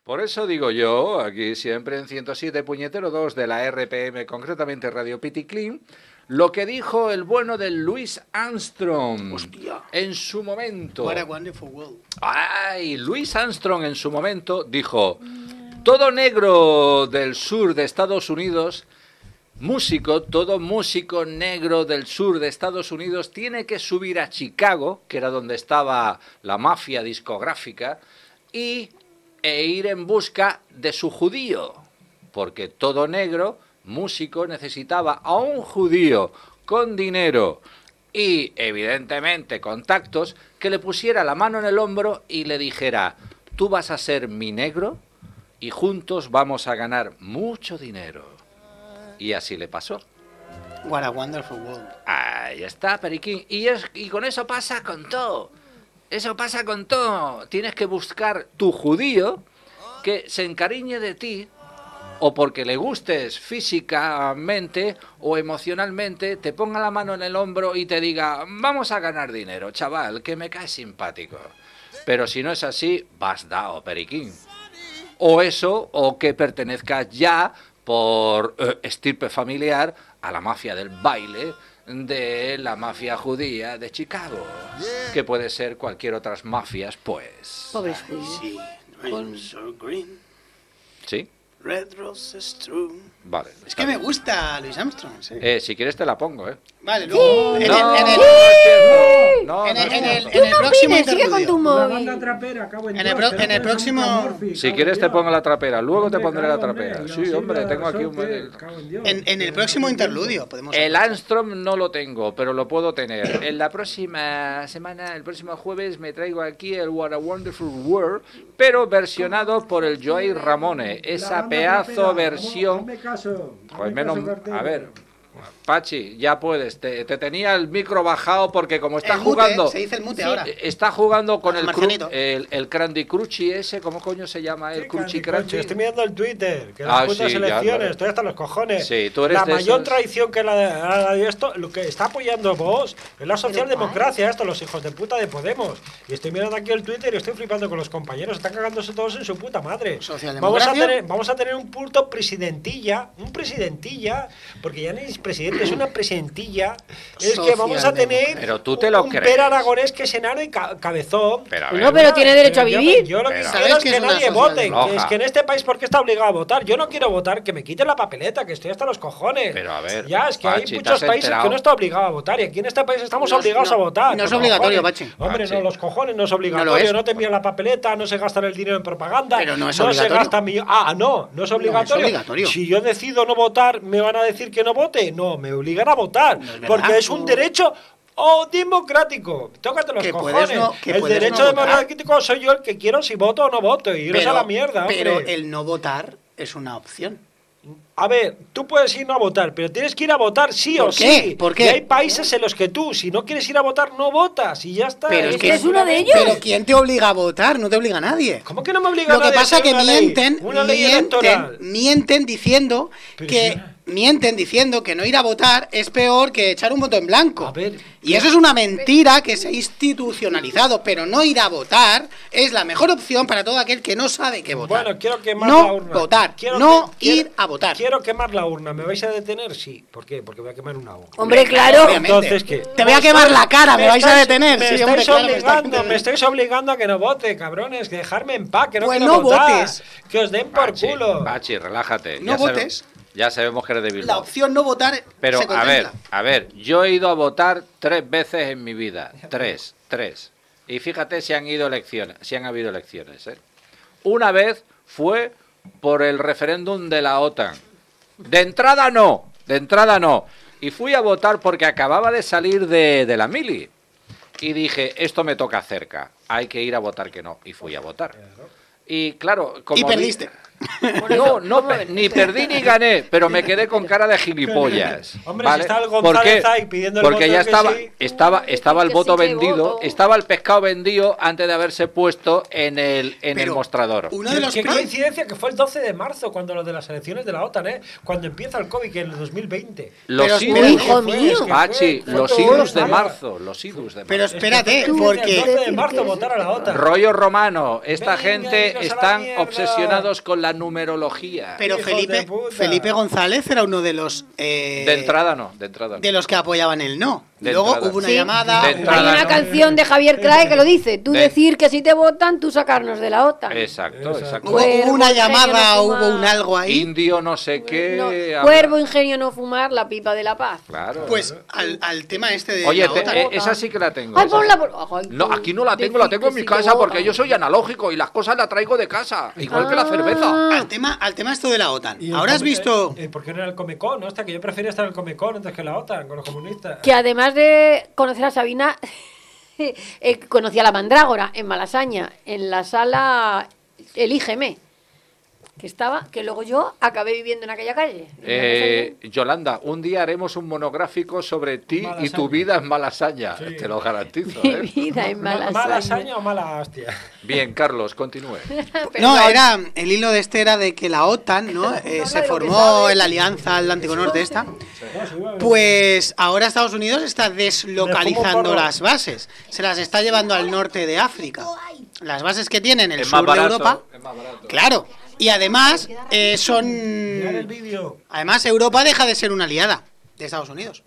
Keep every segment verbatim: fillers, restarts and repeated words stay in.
Por eso digo yo, aquí siempre en ciento siete puñetero dos de la R P M, concretamente Radio Piticlin, lo que dijo el bueno de Louis Armstrong. Hostia. En su momento. What a wonderful world. Ay, Louis Armstrong en su momento dijo: todo negro del sur de Estados Unidos, músico, todo músico negro del sur de Estados Unidos tiene que subir a Chicago, que era donde estaba la mafia discográfica, y e ir en busca de su judío, porque todo negro músico necesitaba a un judío con dinero y evidentemente contactos que le pusiera la mano en el hombro y le dijera: tú vas a ser mi negro y juntos vamos a ganar mucho dinero. Y así le pasó. What a wonderful world. Ahí está, Periquín. Y, es, y con eso pasa con todo. Eso pasa con todo. Tienes que buscar tu judío que se encariñe de ti, o porque le gustes físicamente o emocionalmente, te ponga la mano en el hombro y te diga: vamos a ganar dinero, chaval, que me caes simpático. Pero si no es así, vas dao, Periquín. O eso, o que pertenezcas ya por eh, estirpe familiar a la mafia del baile de la mafia judía de Chicago, que puede ser cualquier otras mafias, pues. Pobres judíos. Sí, I'm so green. ¿Sí? Red roses true. Vale. Es que me gusta Louis Armstrong, sí. Eh, si quieres te la pongo, ¿eh? Vale, luego en, No, el, en, el, no, en, el, no, en, el, no. en el próximo Opines, sigue con tu interludio. La banda móvil. trapera, cago en En el Dios, pro- que en el no tenemos próximo- un Murphy, Si cago quieres en te Dios. pongo la trapera, luego te Hombre, pondré la claro, hombre, trapera. yo Sí, soy hombre, de tengo aquí un... resorte, cago en Dios. En, en el Que próximo no tengo interludio podemos El aprovechar. Armstrong no lo tengo, pero lo puedo tener. En la próxima semana, el próximo jueves, me traigo aquí el What a Wonderful World, pero versionado por el Joey Ramone. La Esa banda pedazo trapera, versión... hazme caso, hazme Pues menos... caso, cartero. A ver... Pachi, ya puedes, te, te tenía el micro bajado porque como está El mute, jugando... se dice el mute Sí. ahora. Está jugando con El el, cru- marcianito. el, el Candy Crunchy ese, ¿cómo coño se llama? El Sí, Crunchy Candy Crunchy, Crunchy. estoy mirando el Twitter, que Ah, las putas sí, ya, elecciones, vale. estoy hasta los cojones. Sí, tú eres la de mayor esos- traición que la de, la de esto, lo que está apoyando Vox es la socialdemocracia, esto, los hijos de puta de Podemos. Y estoy mirando aquí el Twitter y estoy flipando con los compañeros, están cagándose todos en su puta madre. Vamos a ¿Socialdemocracia? tener, vamos a tener un punto presidentilla, un presidentilla, porque ya no es presidente, es una presidentilla. Es que vamos a tener Pero tú te lo un crees. Per Aragonés que es enano y ca- cabezón. Pero a No, ver, pero tiene derecho a Yo- vivir. Yo, lo que Pero- quiero ¿Sabes es qué que es una nadie vote. Que socialdemócrata? es que en este país, ¿por qué está obligado a votar? Yo no quiero votar, que me quiten la papeleta, que estoy hasta los cojones. Pero a ver, Ya, es que Pachi, hay ¿te muchos has países enterado? que no está obligado a votar. Y aquí en este país estamos No, obligados no, a votar. no es Los obligatorio, cojones. Pachi. Hombre, Pachi. no, los cojones no es No obligatorio. lo es. No te envían la papeleta, no se gastan el dinero en propaganda. Pero no es se obligatorio. gasta millo- Ah, no, no es obligatorio. obligatorio. Si yo decido no votar, ¿me van a decir que no vote? No, me obligan a votar. No es verdad. porque es un derecho. ¡Oh, democrático! Tócate los Que puedes cojones. no- que el puedes derecho no votar. democrático soy yo el que quiero si voto o no voto. Y iros a la mierda, pero hombre. el no votar es una opción. A ver, tú puedes ir no a votar, pero tienes que ir a votar sí o ¿Por qué? sí. ¿Por qué? Y hay países en los que tú, si no quieres ir a votar, no votas y ya está. Pero es Este que es uno de ellos. Pero ¿quién te obliga a votar? No te obliga nadie. ¿Cómo que no me obliga Lo que nadie a pasa hacer que una ley? mienten, Una ley mienten, electoral. mienten diciendo Pero que sí. mienten diciendo que no ir a votar es peor que echar un voto en blanco. A ver, y eso es una mentira que se ha institucionalizado, pero no ir a votar es la mejor opción para todo aquel que no sabe qué votar. Bueno, quiero quemar no la urna. votar, Quiero no que- quiero- ir a votar. Quiero quemar la urna. ¿Me vais a detener? Sí. ¿Por qué? Porque voy a quemar una urna. Hombre, claro. Obviamente. Entonces, ¿qué? Te voy a quemar la cara, me vais a estáis- detener. Me Sí, estáis hombre, claro que está obligando, bien. me estáis obligando a que no vote, cabrones. Que dejarme en paz, que no Pues quiero no votar. votes. Que os den por Pachi, culo. Pachi, relájate. No Ya sabe- votes. ya sabemos que eres de La Bilbao. opción no votar Pero se a contempla. ver, a ver, yo he ido a votar tres veces en mi vida. Tres, tres. Y fíjate si han ido elecciones, si han habido elecciones, ¿eh? Una vez fue por el referéndum de la OTAN. De entrada no, de entrada no. Y fui a votar porque acababa de salir de, de la mili. Y dije, esto me toca cerca, hay que ir a votar que no. Y fui a votar. Y claro, como Y vi- perdiste. No, no, pe- ni perdí ni gané, pero me quedé con cara de gilipollas. Hombre, ¿vale? si está el ¿Por González qué? ahí pidiendo el Porque voto ya de que estaba, sí. estaba, estaba el Que voto sí que vendido, voto. estaba el pescado vendido antes de haberse puesto en el, en el Pero mostrador. Uno de los Qué pri- coincidencia que fue el doce de marzo, cuando lo de las elecciones de la OTAN, ¿eh? Cuando empieza el COVID, que en el dos mil veinte. Los Pero idus, espera, hijo fue, mío. es que fue- Pachi, fue los todo idus de una- marzo, los idus de marzo. Pero Es que espérate, fue porque- el doce de Decir marzo que- votar a la OTAN. Rollo romano, esta Venga, gente iros a la están mierda. obsesionados con la numerología. Pero Hijos de Felipe, puta. Felipe González era uno de los eh, De entrada no, de entrada no. de los que apoyaban el no. De Luego entrada. hubo una Sí. llamada. De Hay entrada, una ¿no? canción de Javier Crae que lo dice. Tú De- decir que si te votan, tú sacarnos de la OTAN. Exacto, Exacto. exacto. Hubo, hubo una Cuervo, llamada, ingenio, no hubo un fumar. algo ahí. Indio no sé qué. No, habla- cuervo, ingenio, no fumar, la pipa de la paz. Claro. Pues al, al tema este de Oye, la te- OTAN. eh, esa sí que la tengo. Ay, esa ponla sí. por... Ay, No, tú, aquí no la tengo, la decir tengo en que mi sí te casa porque votan. yo soy analógico y las cosas las traigo de casa, igual que la Ah. cerveza. Al tema, al tema esto de la OTAN. Y el Ahora has Come- visto. eh, ¿Por qué no era el Comecon? ¿No? Hasta que yo prefería estar en el Comecon antes que la OTAN, con los comunistas. Que además de conocer a Sabina, eh, conocí a la mandrágora en Malasaña, en la sala Elígeme, que estaba, que luego yo acabé viviendo en aquella calle. en Eh, Yolanda, un día haremos un monográfico sobre ti y Malasaña. tu vida en Malasaña, Sí. te lo garantizo. Mi ¿eh? vida en Ma- Malasaña. ¿Mala hazaña o mala hostia? Bien, Carlos, continúe. No, Perdón. era. El hilo de este era de que la OTAN, ¿no? Eh, No se sabe lo que formó sabe. en la Alianza Atlántico Norte esta. No, sí, bueno. Pues ahora Estados Unidos está Me fumo deslocalizando porro. las bases. Se las está llevando al norte de África. Las bases que tiene en el Es sur más de barato. Europa. Es más barato. Claro. Y además eh, Mirad el son. vídeo. Además, Europa deja de ser una aliada de Estados Unidos.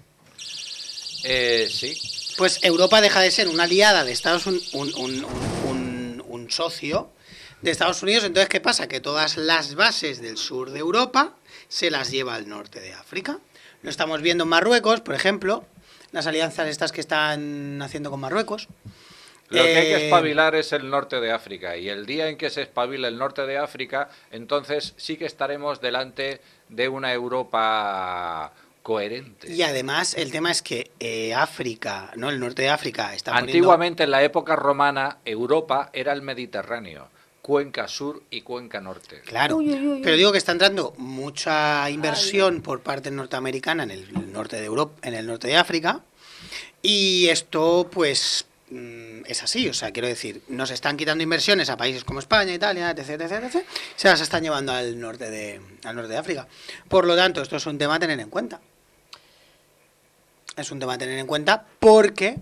Eh, sí. Pues Europa deja de ser una aliada de Estados Unidos, un, un- un- un- un socio de Estados Unidos. Entonces, ¿qué pasa? Que todas las bases del sur de Europa se las lleva al norte de África. Lo estamos viendo en Marruecos, por ejemplo, las alianzas estas que están haciendo con Marruecos. Lo que hay que Eh, espabilar es el norte de África y el día en que se espabile el norte de África, entonces sí que estaremos delante de una Europa coherente. Y además, el tema es que eh, África, ¿no? El norte de África está poniendo- Antiguamente, en la época romana, Europa era el Mediterráneo, cuenca sur y cuenca norte. Claro, Uy, uy, uy, uy. pero digo que está entrando mucha inversión por parte norteamericana en el norte de Europa, en el norte de África, y esto pues mm, es así, o sea, quiero decir, nos están quitando inversiones a países como España, Italia, etc, etc, etc, se las están llevando al norte de al norte de África. Por lo tanto, esto es un tema a tener en cuenta. Es un tema a tener en cuenta porque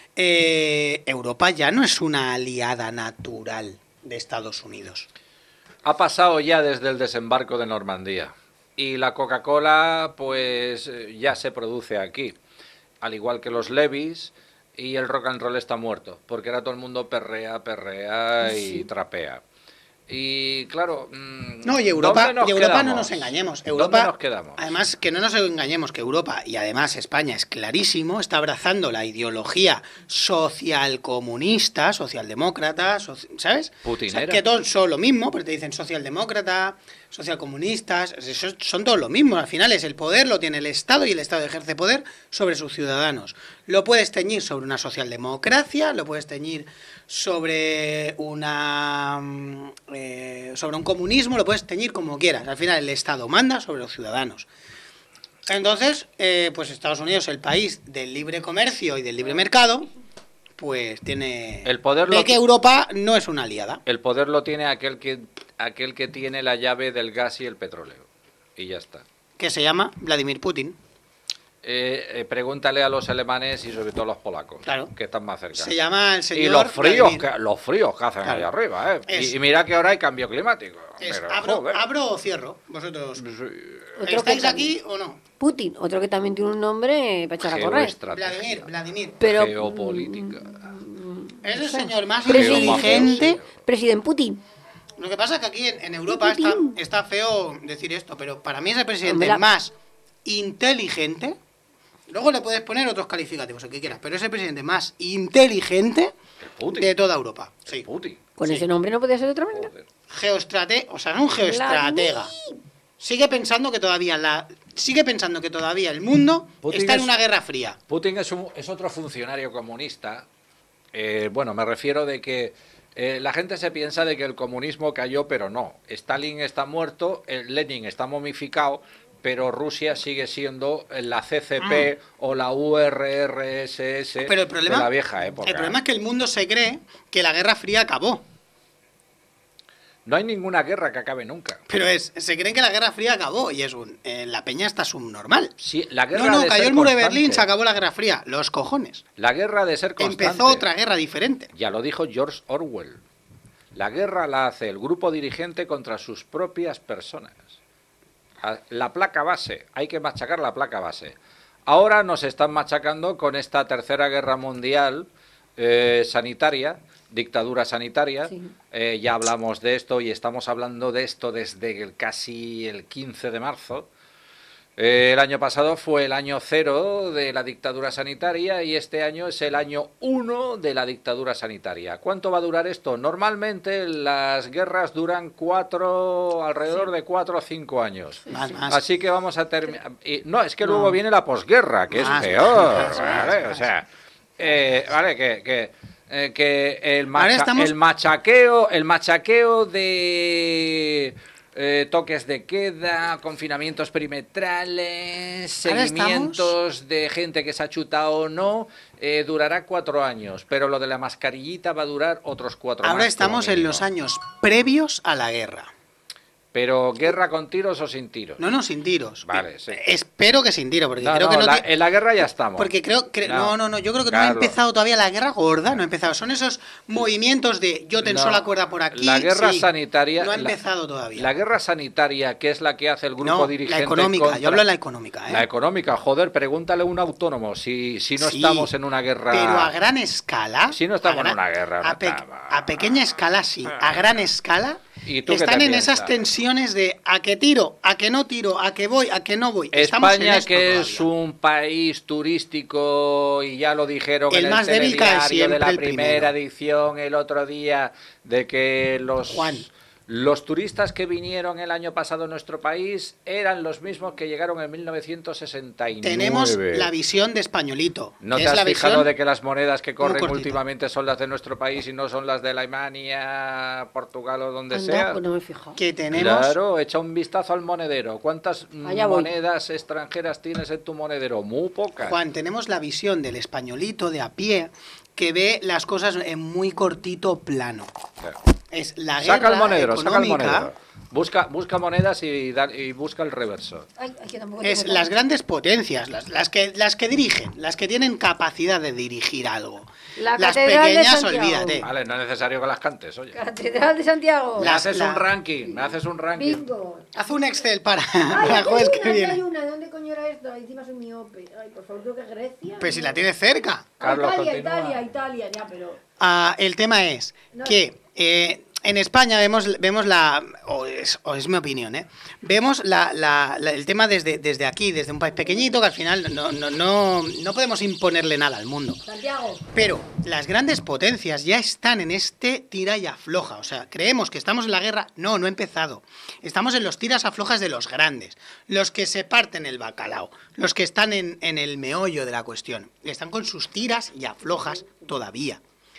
eh, Europa ya no es una aliada natural de Estados Unidos. Ha pasado ya desde el desembarco de Normandía y la Coca-Cola pues eh, ya se produce aquí, al igual que los Levis, y el rock and roll está muerto, porque ahora todo el mundo perrea, perrea y trapea. Y claro, mm, No, y Europa, ¿dónde nos y Europa no quedamos? nos engañemos. ¿Dónde Europa, nos quedamos? además, que no nos engañemos que Europa, y además España es clarísimo, está abrazando la ideología socialcomunista, socialdemócrata, soci- ¿sabes? Putinera. O sea, que todos son lo mismo, pero te dicen socialdemócrata, socialcomunistas, eso son todos lo mismo. Al final es el poder, lo tiene el Estado y el Estado ejerce poder sobre sus ciudadanos. Lo puedes teñir sobre una socialdemocracia, lo puedes teñir sobre una mm, eh, sobre un comunismo, lo puedes teñir como quieras. Al final el Estado manda sobre los ciudadanos. Entonces, eh, pues Estados Unidos, el país del libre comercio y del libre mercado, pues tiene El poder ve lo- que Europa no es una aliada. El poder lo tiene aquel que, aquel que tiene la llave del gas y el petróleo. Y ya está. Que se llama Vladimir Putin. Eh, eh, pregúntale a los alemanes y sobre todo a los polacos, Claro. que están más cerca. Se llama el señor Y los fríos, Vladimir. que, los fríos que hacen Claro. allá arriba, ¿eh? Es- Y, y mira que ahora hay cambio climático. Es pero, abro, joder. abro o cierro, vosotros. Otro ¿Estáis que aquí o no? Putin, otro que también tiene un nombre para echar a correr. Geoestrategia, Vladimir, Vladimir. Pero geopolítica. Es el señor más Presidente, inteligente. Presidente Putin. Lo que pasa es que aquí en, en Europa está, Putin. está feo decir esto, pero para mí es el presidente Hombre, la- más inteligente. Luego le puedes poner otros calificativos, el que quieras, pero es el presidente más inteligente El Putin. de toda Europa. El Sí. Putin. Con Sí. ese nombre no podía ser de otra manera. Joder. Geostrate, o sea, no un geoestratega. Sigue pensando que todavía la sigue pensando que todavía el mundo Putin está en es- una guerra fría. Putin es, un- es otro funcionario comunista. Eh, bueno, me refiero de que Eh, la gente se piensa de que el comunismo cayó, pero no. Stalin está muerto, el Lenin está momificado, pero Rusia sigue siendo la C C P mm. o la U R R S S pero el problema, de la vieja época. El problema es que el mundo se cree que la Guerra Fría acabó. No hay ninguna guerra que acabe nunca. Pero es, se creen que la Guerra Fría acabó y es un... Eh, la peña está subnormal. Sí, la guerra no, no, de cayó ser el muro constante. de Berlín, se acabó la Guerra Fría. Los cojones. La guerra de ser constante. Empezó otra guerra diferente. Ya lo dijo George Orwell. La guerra la hace el grupo dirigente contra sus propias personas. La placa base, hay que machacar la placa base. Ahora nos están machacando con esta tercera guerra mundial eh, sanitaria, dictadura sanitaria. Sí. Eh, ya hablamos de esto y estamos hablando de esto desde el, casi el quince de marzo. Eh, el año pasado fue el año cero de la dictadura sanitaria y este año es el año uno de la dictadura sanitaria. ¿Cuánto va a durar esto? Normalmente las guerras duran cuatro, alrededor sí. de cuatro o cinco años. Más, más. Así que vamos a terminar... No, es que no. luego viene la posguerra, que más, es peor. Más, ¿vale? Más, o sea, eh, vale, que... que eh, que el, macha estamos... el machaqueo el machaqueo de... Eh, toques de queda, confinamientos perimetrales, seguimientos de gente que se ha chutado o no, eh, durará cuatro años, pero lo de la mascarillita va a durar otros cuatro años. Ahora estamos en los años previos a la guerra. ¿Pero guerra con tiros o sin tiros? No, no, sin tiros. Vale, sí. Espero que sin tiros, porque no, creo no, que no... La, en la guerra ya estamos. Porque creo... que no. no, no, no, yo creo que Carlos. no ha empezado todavía la guerra gorda, no ha empezado. Son esos movimientos de yo tenso no, la cuerda por aquí... La guerra sí, sanitaria... No ha empezado la, todavía. La guerra sanitaria, que es la que hace el grupo no, dirigente... la económica, contra... yo hablo de la económica, ¿eh? La económica, joder, pregúntale a un autónomo si, si no sí, estamos en una guerra... Pero a gran escala... Si no estamos gran, en una guerra... A, pe a pequeña escala, sí. A gran escala... ¿Y tú están en piensas? esas tensiones de a qué tiro, a qué no tiro, a qué voy, a qué no voy. España, que todavía. es un país turístico, y ya lo dijeron el en más el débil cae telediario de la el primera primero. edición el otro día, de que los... Juan. Los turistas que vinieron el año pasado a nuestro país eran los mismos que llegaron en mil novecientos sesenta y nueve. Tenemos la visión de Españolito. ¿No te has fijado de que las monedas que corren últimamente son las de nuestro país y no son las de Alemania, Portugal o donde Anda, sea? Pues no me he fijado. Que tenemos... Claro, echa un vistazo al monedero. ¿Cuántas Allá monedas voy. extranjeras tienes en tu monedero? Muy pocas. Juan, tenemos la visión del españolito de a pie que ve las cosas en muy cortito plano. Claro. Es la saca guerra el monedero, económica, saca el monedero. Busca, busca monedas y, da, y busca el reverso. Ay, ay, que es las grandes potencias, las, las, que, las que dirigen, las que tienen capacidad de dirigir algo. La las Catedral pequeñas, de olvídate. Vale, no es necesario que las cantes, oye. Catedral de Santiago. Me La- haces la- un ranking, me haces un ranking. Bingo. Haz un Excel para, Ay, para el aquí jueves hay que una, aquí viene. hay una. ¿Dónde coño era esto? Encima soy miope. Ay, por favor, creo que es Grecia. Pues si la tienes cerca. Ah, Carlos, Italia, continúa. Italia, Italia, ya, pero... Ah, el tema es No. que eh, en España vemos, vemos la, o es, o es mi opinión, ¿eh? Vemos la, la, la- el tema desde, desde aquí, desde un país pequeñito, que al final no, no, no, no podemos imponerle nada al mundo. Santiago. Pero las grandes potencias ya están en este tira y afloja. O sea, creemos que estamos en la guerra. No, no ha empezado. Estamos en los tiras aflojas de los grandes. Los que se parten el bacalao. Los que están en, en el meollo de la cuestión. Están con sus tiras y aflojas todavía.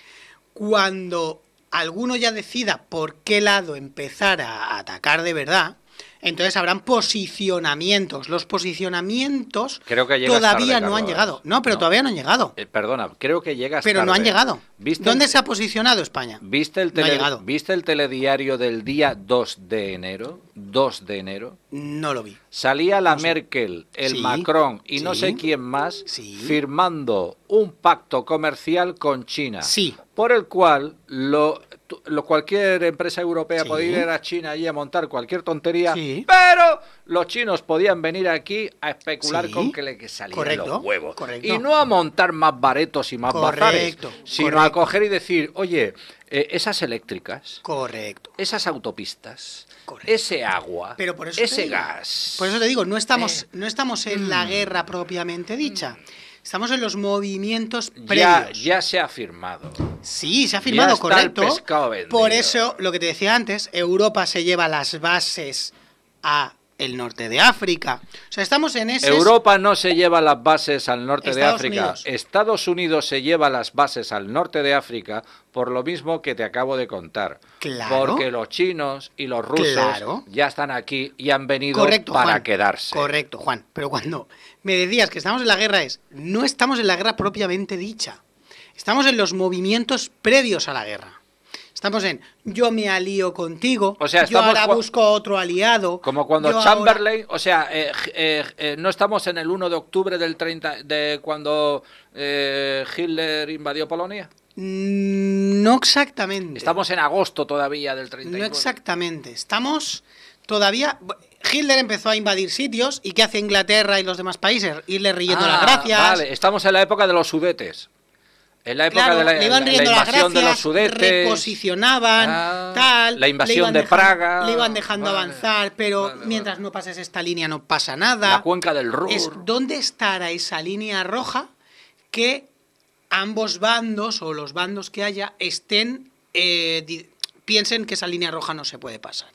Cuando alguno ya decida por qué lado empezar a atacar de verdad, entonces habrán posicionamientos. Los posicionamientos Creo que llegas todavía tarde, no han Carlos. llegado. No, pero No. todavía no han llegado. Eh, perdona, creo que llegas Pero no tarde. han llegado. ¿Viste ¿Dónde el- se ha posicionado España? ¿Viste el, No ha tele- llegado. ¿Viste el telediario del día dos de enero? dos de enero. No lo vi. Salía la No sé. Merkel, el Sí, Macron y no sí. sé quién más Sí. firmando un pacto comercial con China. Sí. Por el cual lo, tu- lo- cualquier empresa europea Sí. podía ir a China allí a montar cualquier tontería, Sí. pero los chinos podían venir aquí a especular Sí. con que le que salían Correcto, los huevos. correcto. Y no a montar más baretos y más bazares, Correcto, sino a correcto. coger y decir, oye, eh, esas eléctricas, Correcto. esas autopistas, Correcto. ese agua, Pero por eso te ese digo- gas. Por eso te digo, no estamos, Eh. no estamos en la guerra propiamente dicha. Estamos en los movimientos ya, previos. ya se ha firmado. Sí, se ha firmado, está el correcto. pescado vendido. Por eso, lo que te decía antes, Europa se lleva las bases a el norte de África. O sea, estamos en ese... Europa no se lleva las bases al norte Estados de África. Unidos. Estados Unidos se lleva las bases al norte de África por lo mismo que te acabo de contar. Claro. Porque los chinos y los rusos Claro. ya están aquí y han venido Correcto, para Juan. quedarse. Correcto, Juan. Pero cuando me decías que estamos en la guerra es, no estamos en la guerra propiamente dicha. Estamos en los movimientos previos a la guerra. Estamos en, yo me alío contigo, O sea, yo estamos ahora cua- busco otro aliado. Como cuando yo Chamberlain, o sea, eh, eh, eh, no estamos en el uno de octubre del treinta, de cuando eh, Hitler invadió Polonia. ahora- Mm, No exactamente. Estamos en agosto todavía del treinta y No nueve. exactamente. Estamos todavía... Hitler empezó a invadir sitios y ¿qué hace Inglaterra y los demás países? Irle riendo Ah, las gracias. Vale, estamos en la época de los Sudetes. En la época Claro, de la, le iban la- la riendo las invasión gracias, de los Sudetes. reposicionaban, Ah, tal. la le invasión iban de dejando- Praga. Le iban dejando Vale, avanzar, pero vale, vale. mientras no pases esta línea no pasa nada. La cuenca del Ruhr. Es dónde estará esa línea roja que ambos bandos o los bandos que haya estén eh, di- piensen que esa línea roja no se puede pasar.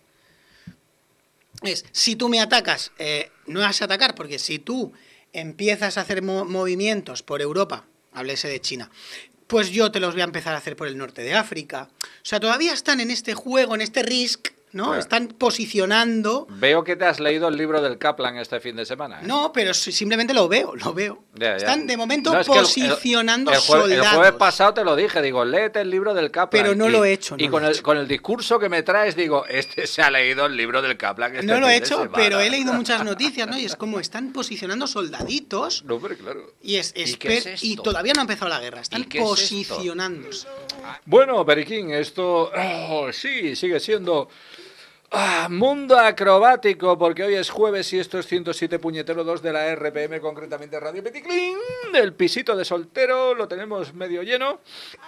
Es, si tú me atacas, eh, no vas a atacar, porque si tú empiezas a hacer mo- movimientos por Europa, háblese de China, pues yo te los voy a empezar a hacer por el norte de África. O sea, todavía están en este juego, en este risk, ¿no? Bueno. Están posicionando. Veo que te has leído el libro del Kaplan este fin de semana. ¿eh? No, pero si- simplemente lo veo, lo veo. Ya, ya. Están de momento No, es que el- el- posicionando el, jue- soldados. El jueves pasado te lo dije, digo, léete el libro del Kaplan. Pero no y- lo he hecho, no y lo con he el, hecho. con el discurso que me traes, digo, este se ha leído el libro del Kaplan. Este No lo he fin de hecho, semana. pero he leído muchas noticias, ¿no? Y es como están posicionando soldaditos. No, hombre, claro. Y, es, ¿Y esper- qué es esto? y todavía no ha empezado la guerra, están ¿Y qué es esto? posicionándose. Bueno, Periquín, esto oh, sí, sigue siendo ah, mundo acrobático, porque hoy es jueves y esto es ciento siete puñetero dos de la R P M, concretamente Radio Peticlin, del pisito de soltero, lo tenemos medio lleno.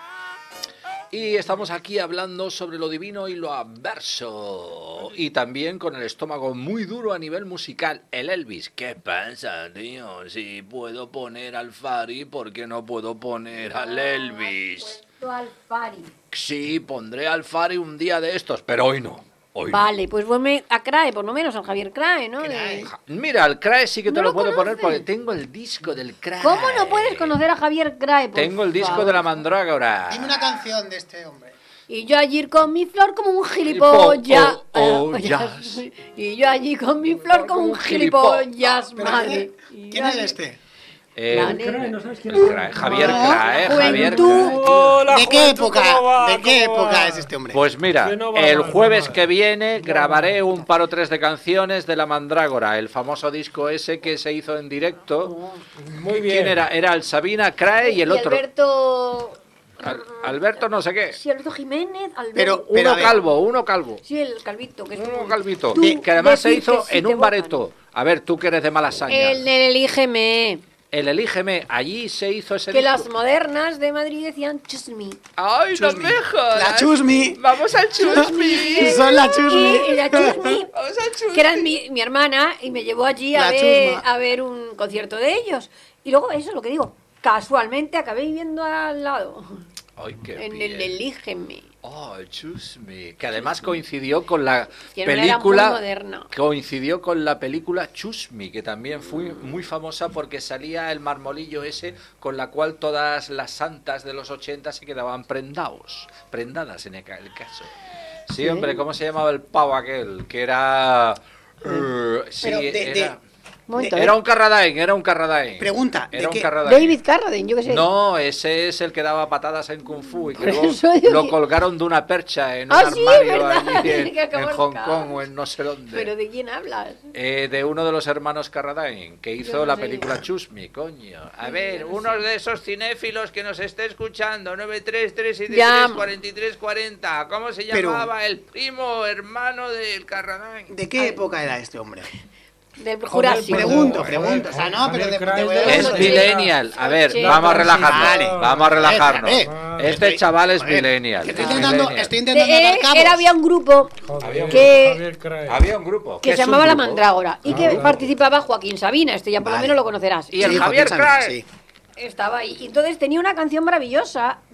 Y estamos aquí hablando sobre lo divino y lo adverso. Y también con el estómago muy duro a nivel musical. El Elvis. ¿Qué pasa, tío? Si puedo poner al Fari, ¿por qué no puedo poner al Elvis? Alfari. Sí, pondré al Fari un día de estos, pero hoy no. Hoy no. Vale, pues ponme a Crae, por lo menos, al Javier Crae, ¿no? Crae. De- Mira, al Crae sí que te ¿No lo, lo puedo poner conoces? porque tengo el disco del Crae. ¿Cómo no puedes conocer a Javier Crae? por Tengo el disco favor? de la Mandrágora. Dime una canción de este hombre. Y yo allí con mi flor como un gilipollas. Oh, oh, oh, Eh, jazz. Y yo allí con mi flor como un gilipollas, Pero madre. ¿quién, Y quién yo es allí- este? Eh, La el negra. ¿No sabes quién Crae, es? Javier No, Crae, Javier juventud. Crae. Hola, ¿De qué juventud, época? ¿cómo va? ¿De qué ¿Cómo época va? es este hombre? Pues mira, Que no va el mal, no jueves mal. que viene No grabaré va mal. un par o tres de canciones de la Mandrágora, el famoso disco ese que se hizo en directo. Muy bien. ¿Quién era? Era el Sabina Crae y el Y otro. Alberto. Al- Alberto no sé qué. Sí, Alberto Jiménez. Alberto. Pero- pero- Uno a ver. calvo, uno calvo. Sí, el calvito. Que es Uno como- calvito. Tú Que, que además se decir hizo que sí en te un votan. bareto. A ver, tú que eres de Malasaña. El del Elígeme. El Elígeme, allí se hizo ese Que disco. las modernas de Madrid decían Choose me. ¡Ay, no Chusmi. me jodas! La Chusmi. ¡Vamos al Chusmi! Son la Chusmi. Y la Chusmi, ¡Vamos al Chusmi! que era mi, mi hermana, y me llevó allí a La ver, chusma. a ver un concierto de ellos. Y luego, eso es lo que digo, casualmente acabé viviendo al lado, ¡Ay, qué en bien! el Elígeme. ¡Oh, Chusmi! Que además coincidió con la Que no era muy película... moderna. Coincidió con la película Chusmi, que también fue muy famosa porque salía el marmolillo ese con la cual todas las santas de los ochenta se quedaban prendados, prendadas en el ca- el caso. Sí, hombre, ¿cómo se llamaba el pavo aquel? Que era... eh, sí, Pero de- de- era... Un momento, Era ¿eh? un Carradine, era un Carradine. Pregunta, ¿de Era un qué? Carradine. David Carradine, yo qué sé. No, ese es el que daba patadas en Kung Fu y que Por luego eso digo lo que- colgaron de una percha en un Ah, sí, es armario verdad, allí en, que acabó en el Hong caos. Kong o en no sé dónde. ¿Pero de quién hablas? Eh, de uno de los hermanos Carradine, que hizo Yo no la sé. película Chusmi, coño. A Sí, ver, yo no uno de esos cinéfilos que nos esté escuchando, nueve tres tres siete Ya. tres cuatro tres cuarenta. ¿Cómo se Pero- llamaba el primo hermano del Carradine? ¿De qué época era este hombre? Del Joder, Jurásico. Pregunto, Joder, pregunto. O sea, no, pero de, Javier te voy a Crae Es Eso decir- sí. millennial. A ver, Sí. vamos a relajarnos. Vale. Vamos a relajarnos. Espérate. Este Estoy- chaval es joder, millennial. que Estoy es intentando, millennial. estoy De- intentando eh, dar cabos. era, había un grupo Joder, que- Javier Crae. Había un grupo. que ¿Qué se es un llamaba La grupo? Mandrágora y que Ah. participaba Joaquín Sabina. Este ya por lo Vale. menos lo conocerás. Y el Sí, Javier Joaquín Sabina, Crae. sí. Estaba ahí. Y entonces tenía una canción maravillosa.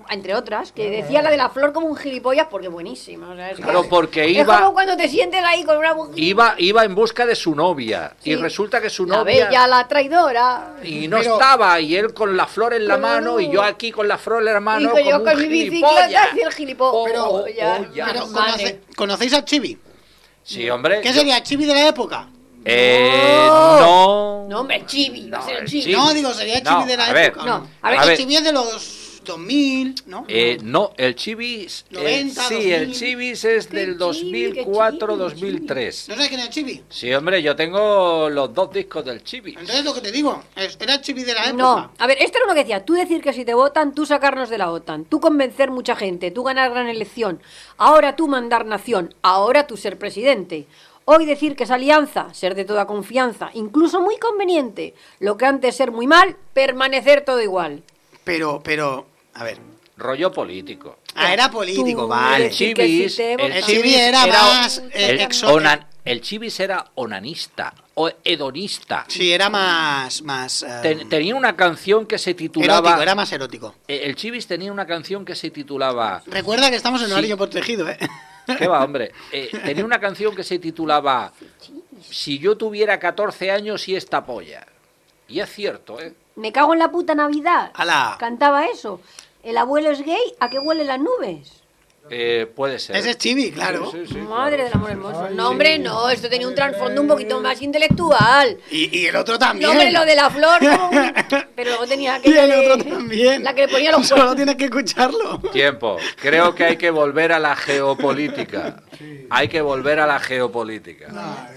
entre otras, que decía la de la flor como un gilipollas porque buenísima. O sea, es Claro, que- porque es iba- como cuando te sientes ahí con una mujer. Iba, iba en busca de su novia y Sí. resulta que su La novia bella, la traidora. y no Pero- estaba y él con la flor en la Claro. mano y yo aquí con la flor en la mano Digo yo como con un mi gilipollas. bicicleta y el gilipollas. Pero- Oh, ya, oh, ya. Pero madre. conoce- ¿conocéis al Chibi? Sí, hombre. ¿Qué yo- sería el Chibi de la época? Eh, no. No, hombre, chibi, va a No, ser el el chibi. chibi. No, digo, sería el No, Chibi de la a ver. época. No, ¿o a ver, el a ver. Chibi es de los dos mil, ¿no? Eh, no, el Chivis. eh, noventa, sí, el dos mil. Chivis es ¿Qué del chibi, dos mil cuatro qué dos chibi, mil tres. ¿No sabes quién es el Chibi? Sí, hombre, yo tengo los dos discos del Chivis. Entonces lo que te digo, es- era el Chibi de la época. No, a ver, esto era uno que decía, tú decir que si te votan, tú sacarnos de la OTAN, tú convencer mucha gente, tú ganar gran elección, ahora tú mandar nación, ahora tú ser presidente. Hoy decir que es alianza, ser de toda confianza, incluso muy conveniente, lo que antes ser muy mal, permanecer todo igual. Pero, pero, a ver. Rollo político. Ah, era político, Tú vale. El decir que si Chivis, te el votan- El Chivis Chibi era era más eh, el, exótico. onan- el Chivis era onanista o hedonista. Sí, era más, más eh, Ten- tenía una canción que se titulaba. erótico, era más erótico. eh, El Chivis tenía una canción que se titulaba. Recuerda que estamos en Sí. horario protegido, ¿eh? ¿Qué va, hombre? Eh, tenía una canción que se titulaba Si yo tuviera catorce años y esta polla. Y es cierto, ¿eh? Me cago en la puta Navidad. ¡Hala! Cantaba eso. El abuelo es gay, ¿a qué huelen las nubes? Eh, puede ser. Ese es Chibi, claro. Sí, sí, sí, Madre claro. del amor hermoso. No, hombre, no, esto tenía un trasfondo un poquito más intelectual. Y, y el otro No, también. hombre, lo de la flor, como- pero luego tenía que... Y el otro también. La que le ponía los Solo cuernos. tienes que escucharlo. Tiempo. Creo que hay que volver a la geopolítica. Hay que volver a la geopolítica.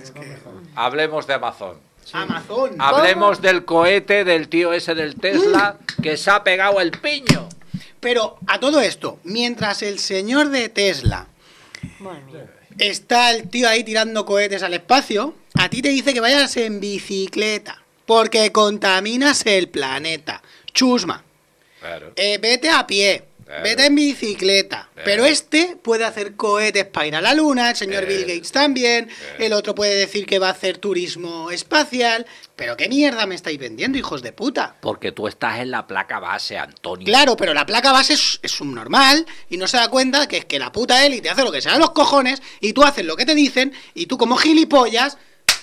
Hablemos de Amazon. Amazon. Hablemos del cohete del tío ese del Tesla que se ha pegado el piño. Pero a todo esto, mientras el señor de Tesla Madre mía. está el tío ahí tirando cohetes al espacio, a ti te dice que vayas en bicicleta, porque contaminas el planeta. Chusma. Claro. Eh, vete a pie, Claro. vete en bicicleta. Claro. Pero este puede hacer cohetes para ir a la luna, el señor Claro. Bill Gates también, Claro. el otro puede decir que va a hacer turismo espacial. Pero qué mierda me estáis vendiendo, hijos de puta. Porque tú estás en la placa base, Antonio. Claro, pero la placa base es, es subnormal y no se da cuenta que es que la puta élite hace lo que se da a los cojones y tú haces lo que te dicen y tú como gilipollas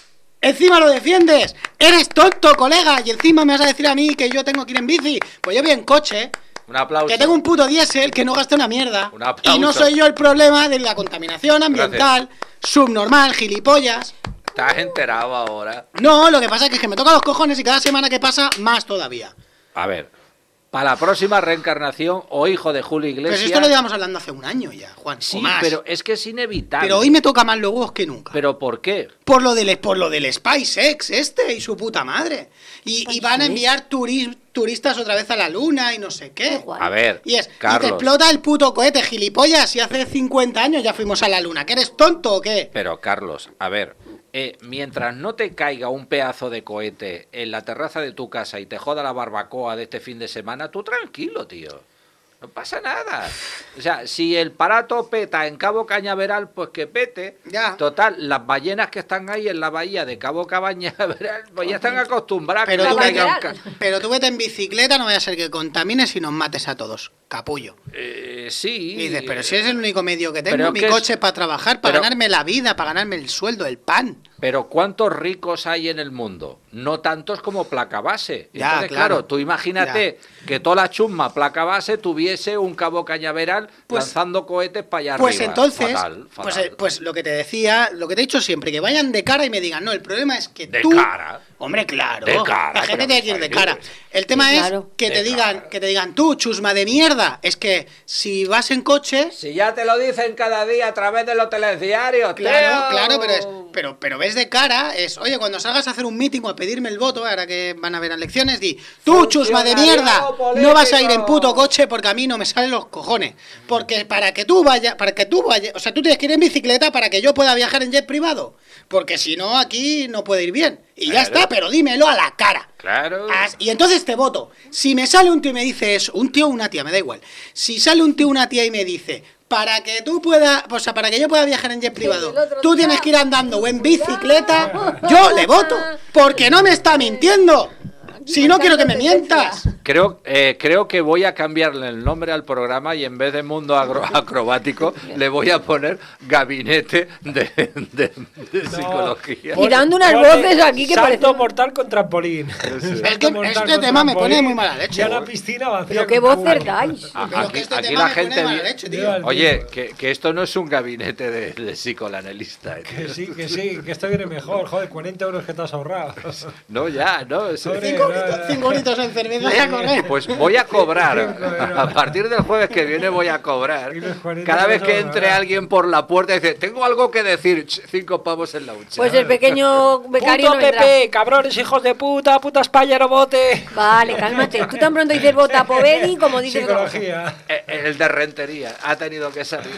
encima lo defiendes. Eres tonto, colega, y encima me vas a decir a mí que yo tengo que ir en bici. Pues yo voy en coche, Un aplauso. que tengo un puto diésel que no gasta una mierda. Un aplauso. Y no soy yo el problema de la contaminación ambiental, subnormal, gilipollas. Estás enterado ahora. No, lo que pasa es que me toca los cojones y cada semana que pasa más todavía. A ver, para la próxima reencarnación o hijo de Julio Pero Iglesias. si esto lo llevamos hablando hace un año ya, Juan. Sí, o más. pero es que es inevitable. Pero hoy me toca más los huevos que nunca. ¿Pero por qué? Por lo del, por lo del SpaceX este y su puta madre. Y, y van a enviar turis- turistas otra vez a la luna y no sé qué. Qué guay. A ver, Y es, y te Carlos. explota el puto cohete, gilipollas, y hace cincuenta años ya fuimos a la luna. ¿Que eres tonto o qué? Pero Carlos, a ver, eh, mientras no te caiga un pedazo de cohete en la terraza de tu casa y te joda la barbacoa de este fin de semana, tú tranquilo, tío. No pasa nada. O sea, si el parato peta en Cabo Cañaveral, pues que pete. Ya. Total, las ballenas que están ahí en la bahía de Cabo Cañaveral, pues ya están acostumbradas Pero que tú, no vete, caiga un ca- pero tú vete en bicicleta, no vaya a ser que contamines y nos mates a todos. Capullo. Eh, sí. Y dices, pero si es el único medio que Pero tengo, mi que es- coche para trabajar, para pero- ganarme la vida, para ganarme el sueldo, el pan. Pero ¿cuántos ricos hay en el mundo? No tantos como placa base. Ya, Entonces, claro. claro, tú imagínate que toda la chusma placa base tuviese un Cabo Cañaveral Pues- lanzando cohetes para allá Pues arriba. entonces, Fatal, pues, fatal. eh, pues lo que te decía, lo que te he dicho siempre, que vayan de cara y me digan, no, el problema es que De tú... cara. Hombre, claro. De cara, La gente pero tiene que ir de ¿qué cara. dices? El tema Sí, es claro. que De te digan, cara. que te digan, tú, chusma de mierda, es que si vas en coche... Si ya te lo dicen cada día a través de los telediarios, Claro, tío. claro, pero es, pero, pero ves de cara, es, oye, cuando salgas a hacer un meeting o a pedirme el voto, ahora que van a haber elecciones, di, tú, chusma de mierda, no vas a ir en puto coche porque a mí no me salen los cojones. Porque para que tú vayas, para que tú vayas, o sea, tú tienes que ir en bicicleta para que yo pueda viajar en jet privado. Porque si no, aquí no puede ir bien. Y ya Claro. está, pero dímelo a la cara. Claro. As- Y entonces te voto. Si me sale un tío y me dice eso, un tío o una tía, me da igual. Si sale un tío o una tía y me dice, para que tú puedas, o sea, para que yo pueda viajar en jet privado, el otro tú día- tienes que ir andando o en bicicleta, yo le voto, porque no me está mintiendo. Si no quiero que me mientas. Creo, eh, creo que voy a cambiarle el nombre al programa y en vez de mundo agro- acrobático le voy a poner gabinete de, de- de No, psicología. Y dando unas Ponle voces aquí que salto parecen- mortal con trampolín. Es que este tema me pone muy mala leche. Y a la piscina vacía. Pero qué con voces culo. dais. A- Pero Aquí, que este aquí tema la me pone gente... mala vi- leche, tío. Dios. Oye, que, que esto no es un gabinete de, de psicoanalista. ¿eh? Que sí, que sí, que esto viene mejor. Joder, cuarenta euros que te has ahorrado. No, ya, no. es- Sobre- Cinco euritos- cinco euritos en cerveza y a correr. Pues voy a cobrar. euros. A partir del jueves que viene voy a cobrar. Y los cuarenta Cada vez que euros, entre ¿verdad? alguien por la puerta y dice, tengo algo que decir, ch, cinco pavos en la hucha. Pues el pequeño becario ¡Puto no vendrá. P P! ¡Cabrones, hijos de puta! ¡Puta España, no vote! Vale, cálmate. Tú tan pronto dices vota Povedi como dices otra cosa. Psicología. Eh, El de Rentería ha tenido que salir.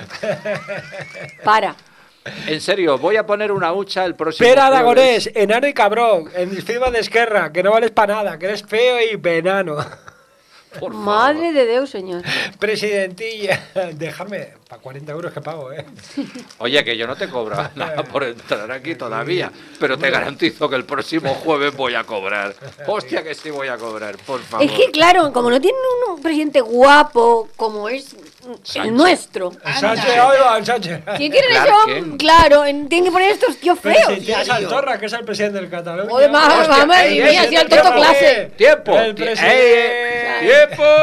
Para. En serio, voy a poner una hucha el próximo Pera jueves. Aragonés, enano y cabrón, en firma de Esquerra, que no vales para nada, que eres feo y penano. Por favor. Madre de Dios, señor. Presidentilla, déjame, para cuarenta euros que pago, ¿eh? Oye, que yo no te cobro nada por entrar aquí todavía, pero te garantizo que el próximo jueves voy a cobrar. Hostia, que sí voy a cobrar, por favor. Es que, claro, como no tienen un presidente guapo como es Sánchez. el nuestro. El Sánchez, oiga, el Sánchez. Si quieren Clark eso, Kent. claro, en- tienen que poner estos tíos Pero feos. si tienes Ya, al tío. Torra, que es el presidente del Cataluña. Joder, ma- Hostia, mamá ey, mía, ey, si al tiempo, tonto clase. ¡Tiempo! El Ti- presidente. ¡Ey!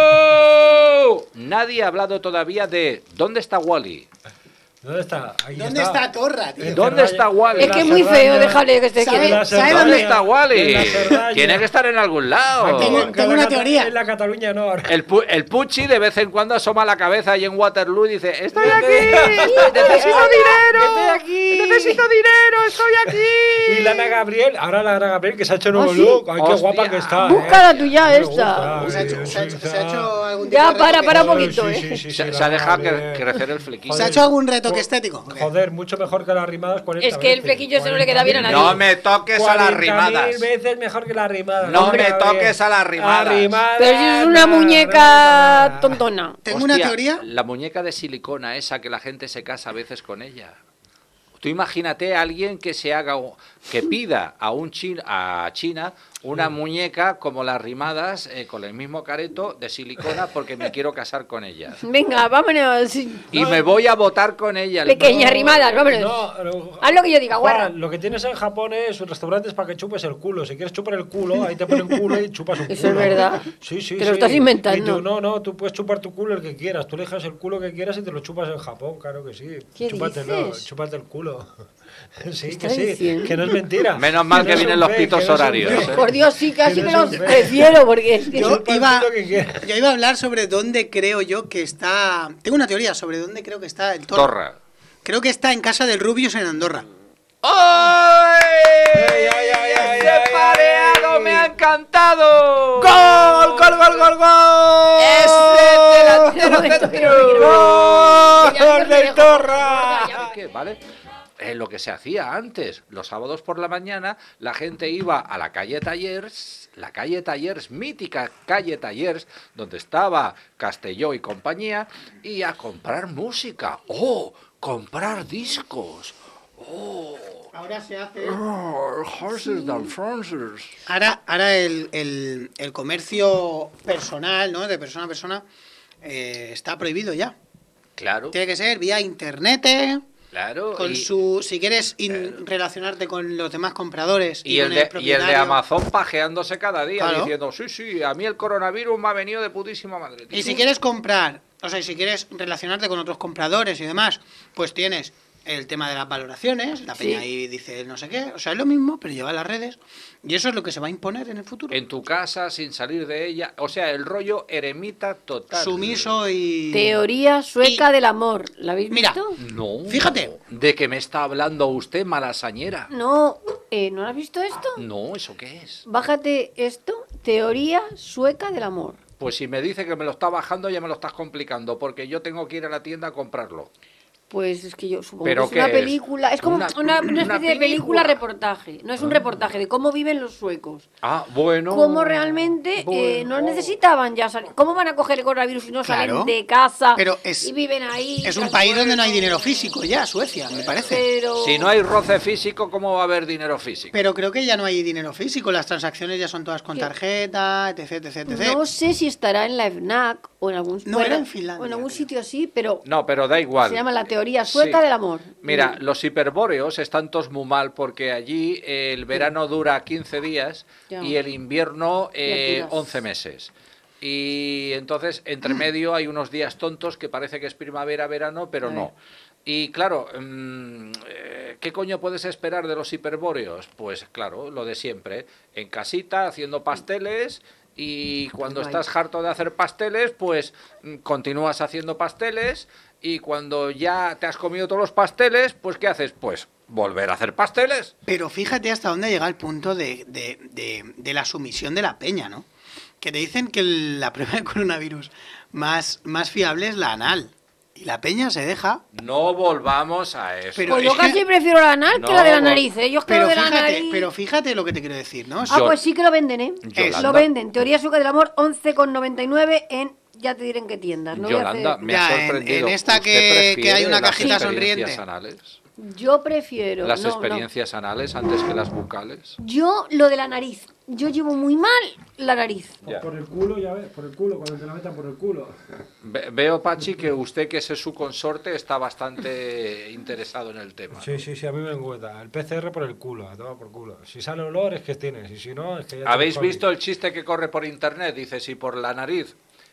¡Tiempo! Nadie ha hablado todavía de ¿dónde está Wally? ¿Dónde está? Ahí ¿Dónde está Torra, tío? En ¿Dónde Cerdaña. está Wally? Es que es muy feo, déjale que esté ¿Sabe- quieto. la ¿sabe Cerdaña. ¿Dónde dónde? está Wally? En la Cerdaña. Tiene que estar en algún lado. Tengo- En tengo la una Cata- teoría. En la Cataluña no. El, pu- el Pucci de vez en cuando asoma la cabeza ahí en Waterloo y dice, estoy aquí, necesito dinero, Estoy aquí. necesito dinero, estoy aquí. Y Lana Gabriel, ahora Lana Gabriel, que se ha hecho nuevo ¿Ah, sí? look. Ay, qué Hostia. guapa que está. Búscala eh. tú ya, Me esta. gusta, Se ha ay, hecho, se ha hecho- sí, se ha hecho algún Ya, tipo de para, retoque- para un Joder, poquito, sí, ¿eh? sí, sí, Se, sí, se ha Lana dejado que- Gabriel. crecer el flequillo. ¿Se ha hecho algún retoque estético? Joder, mucho mejor que las rimadas cuarenta Es que el veces. flequillo se no le queda bien a nadie. No me toques a las rimadas. mil veces mejor que las rimadas. No Hombre, me Gabriel. toques a las rimadas. Arrimadas, Pero si es una nada, muñeca nada. tontona. Tengo una Hostia, teoría. La muñeca de silicona esa que la gente se casa a veces con ella. Tú imagínate a alguien que se haga, o- que pida a un chin, a China una muñeca como las rimadas, eh, con el mismo careto de silicona, porque me quiero casar con ella. Venga, vámonos. Y me voy a votar con ella. el- Pequeña rimadas, vámonos. No, no. Haz lo que yo diga, Juan, guarra. lo que tienes en Japón es restaurantes para que chupes el culo. Si quieres chupar el culo, ahí te ponen culo y chupas un culo. Eso es verdad. Sí, sí, Te lo sí. estás inventando. Y tú, no, no, tú puedes chupar tu culo el que quieras. Tú eliges el culo que quieras y te lo chupas en Japón, claro que sí. ¿Qué Chúpatelo, dices? chúpate el culo. Sí, que estás sí, diciendo? que no es mentira. Menos mal que no es vienen un los fake, pitos que no es un horarios, fake. ¿eh? Por Dios, sí, casi Que me no los es un fake. prefiero, porque es que... Yo Chupa el iba, culo que quieras. yo iba a hablar sobre dónde creo yo que está. Tengo una teoría sobre dónde creo que está el Torra. Torra. Creo que está en casa del Rubius en Andorra. ¡Ay! Ay, ay, ay, ay, ¡Ese ay, pareado ay. me ha encantado! ¡Gol, gol, gol, gol, gol! ¡Ese delantero Esto centro! que no quiero. ¡Gol del Torra! ¿Sabes qué? ¿Vale? Eh, lo que se hacía antes, los sábados por la mañana, la gente iba a la calle Tallers, la calle Tallers, mítica calle Tallers, donde estaba Castelló y compañía, y a comprar música. ¡Oh! Comprar discos. ¡Oh! Ahora se hace. Oh, horses and Frances. Ahora, ahora el, el- el comercio personal, ¿no? De persona a persona, eh, está prohibido ya. Claro, Tiene que ser vía internet, ¿eh? claro. Con y, su, si quieres in- relacionarte con los demás compradores y y, el con de, y el el de propietario. Amazon pajeándose cada día, Claro. diciendo, sí, sí, a mí el coronavirus me ha venido de putísima madre. tío". Y si quieres comprar, o sea, y si quieres relacionarte con otros compradores y demás, pues tienes el tema de las valoraciones, la peña Sí. ahí dice no sé qué, o sea, es lo mismo, pero lleva a las redes, y eso es lo que se va a imponer en el futuro. En tu casa, sin salir de ella. O sea, el rollo eremita total. Sumiso y... Teoría sueca Y- del amor. ¿La habéis Mira, visto? No. Fíjate. ¿De qué me está hablando usted, malasañera? No, eh, ¿no has visto esto? No, ¿eso qué es? Bájate esto, teoría sueca del amor. Pues si me dice que me lo está bajando, ya me lo estás complicando, porque yo tengo que ir a la tienda a comprarlo. Pues es que yo supongo ¿Pero que es una qué es? película, es como Una- una, una una especie de película. película reportaje, no es un reportaje de cómo viven los suecos. Ah, bueno. Cómo realmente eh, no Bueno. necesitaban ya salir. ¿Cómo van a coger el coronavirus si no Claro. salen de casa Pero es- y viven ahí? Es un Tan país donde no hay bueno. dinero físico ya, Suecia, me parece. Pero... Si no hay roce físico, ¿cómo va a haber dinero físico? Pero creo que ya no hay dinero físico, las transacciones ya son todas con ¿Qué? tarjeta, etc, etc, etcétera. No sé si estará en la FNAC o en algún, No, bueno, era en Finlandia, o en algún creo. sitio así, pero No, pero da igual. se llama la teoría sueca Sí. del amor. Mira, los hiperbóreos están todos muy mal porque allí el verano dura quince días Ya. y el invierno eh, tiras. once meses. Y entonces, entre medio hay unos días tontos que parece que es primavera, verano, pero A no. ver. Y claro, mm, eh, ¿qué coño puedes esperar de los hiperbóreos? Pues claro, lo de siempre. En casita, haciendo pasteles. Y cuando Guay. estás harto de hacer pasteles, pues mm, continúas haciendo pasteles. Y cuando ya te has comido todos los pasteles, pues ¿qué haces? Pues volver a hacer pasteles. Pero fíjate hasta dónde llega el punto de, de- de- de la sumisión de la peña, ¿no? Que te dicen que el- la prueba de coronavirus más, más fiable es la anal. Y la peña se deja. No volvamos a eso. Pero Pues yo es que- casi prefiero la anal No, que la de la no. nariz, ¿eh? Yo es que lo Pero de la fíjate, nariz... pero fíjate lo que te quiero decir, ¿no? Ah, Yo- pues sí que lo venden, ¿eh? Yolanda. Lo venden. Teoría sueca del amor, once con noventa y nueve en... Ya te diré en qué tiendas. No voy a Yolanda, hacer- me Ya, ha en- sorprendido. en esta ¿Usted que- que prefiere hay una las cajita experiencias sonriente. anales? Yo prefiero... ¿Las no, no. experiencias anales antes que las bucales? Yo lo de la nariz. Yo llevo muy mal la nariz. Ya. Por el culo, ya ves, por el culo, cuando te la metan por el culo. Ve- Veo, Pachi, que usted, que es su consorte, está bastante interesado en el tema. Sí, sí, sí, a mí me encuentra. El P C R por el culo, a tomar por culo. Si sale olor es que tienes, y si no es que ya ¿Habéis tienes visto el chiste que corre por internet? Dice, si por la nariz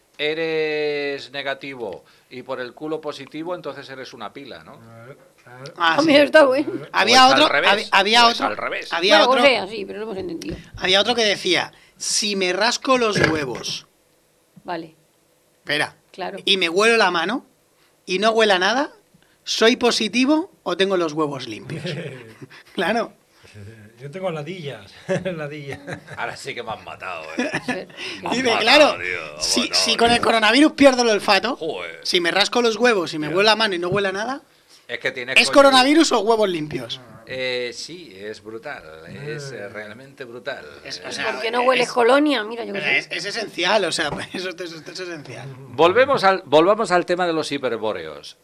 eres negativo y por el culo positivo, entonces eres una pila, ¿no? COVID. Claro. Ah, A sí. mí está bueno. Había O es al otro, revés, había, había o es otro, al revés. había Bueno, otro, o sea, sí, pero no hemos entendido. había otro que decía, si me rasco los huevos, Vale, espera, claro. y me huelo la mano y no huela nada, ¿soy positivo o tengo los huevos limpios? Claro. Yo tengo ladillas, ladillas. Ahora sí que me han matado, ¿eh? Me han Dice, matado, claro, tío, me han si, matado, si con el tío. coronavirus pierdo el olfato, Joder. si me rasco los huevos y me huele la mano y no huele nada, Es que tiene ¿es coño. coronavirus o huevos limpios? Eh, sí, es brutal, es eh, realmente brutal. Es- Eh, o sea, ¿Por qué no hueles es- colonia? Mira, yo qué Es, sé. es esencial, o sea, eso, eso- eso es esencial. Volvemos al, volvamos al tema de los hiperbóreos.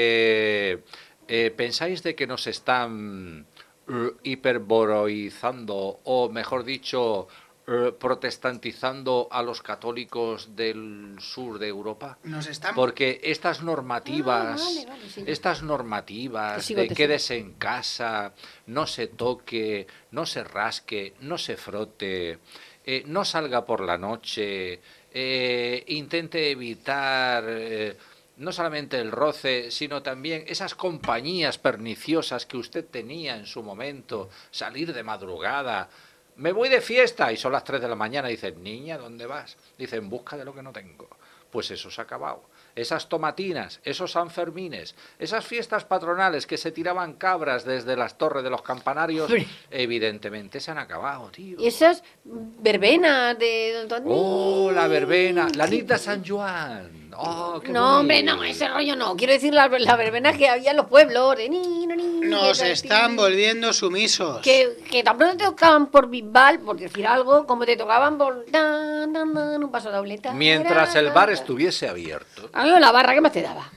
Eh, eh, ¿Pensáis de que nos están eh, hiperboroizando, o mejor dicho, eh, protestantizando a los católicos del sur de Europa? Nos están... Porque estas normativas, Ah, vale, vale, sí. estas Te normativas sigo, de te quédese en casa, no se toque, no se rasque, no se frote, eh, no salga por la noche, eh, intente evitar eh, no solamente el roce, sino también esas compañías perniciosas que usted tenía en su momento, salir de madrugada. Me voy de fiesta y son las tres de la mañana. Dicen, niña, ¿dónde vas? Dicen, en busca de lo que no tengo. Pues eso se ha acabado. Esas tomatinas, esos sanfermines, esas fiestas patronales que se tiraban cabras desde las torres de los campanarios, Hombre. evidentemente se han acabado, tío. Y esas verbenas de... Oh, la verbena, la nit de San Juan. Oh, qué No, hombre, bonito. no, ese rollo no. Quiero decir la, la verbena que había en los pueblos. De ni, no, ni, Nos que- están volviendo sumisos. Que, que tan pronto te tocaban por Bisbal, por decir algo, como te tocaban por... Dan, dan, dan, un paso doble. tan, Mientras el tan, bar tan. estuviese abierto. A mí la barra, ¿qué más te daba?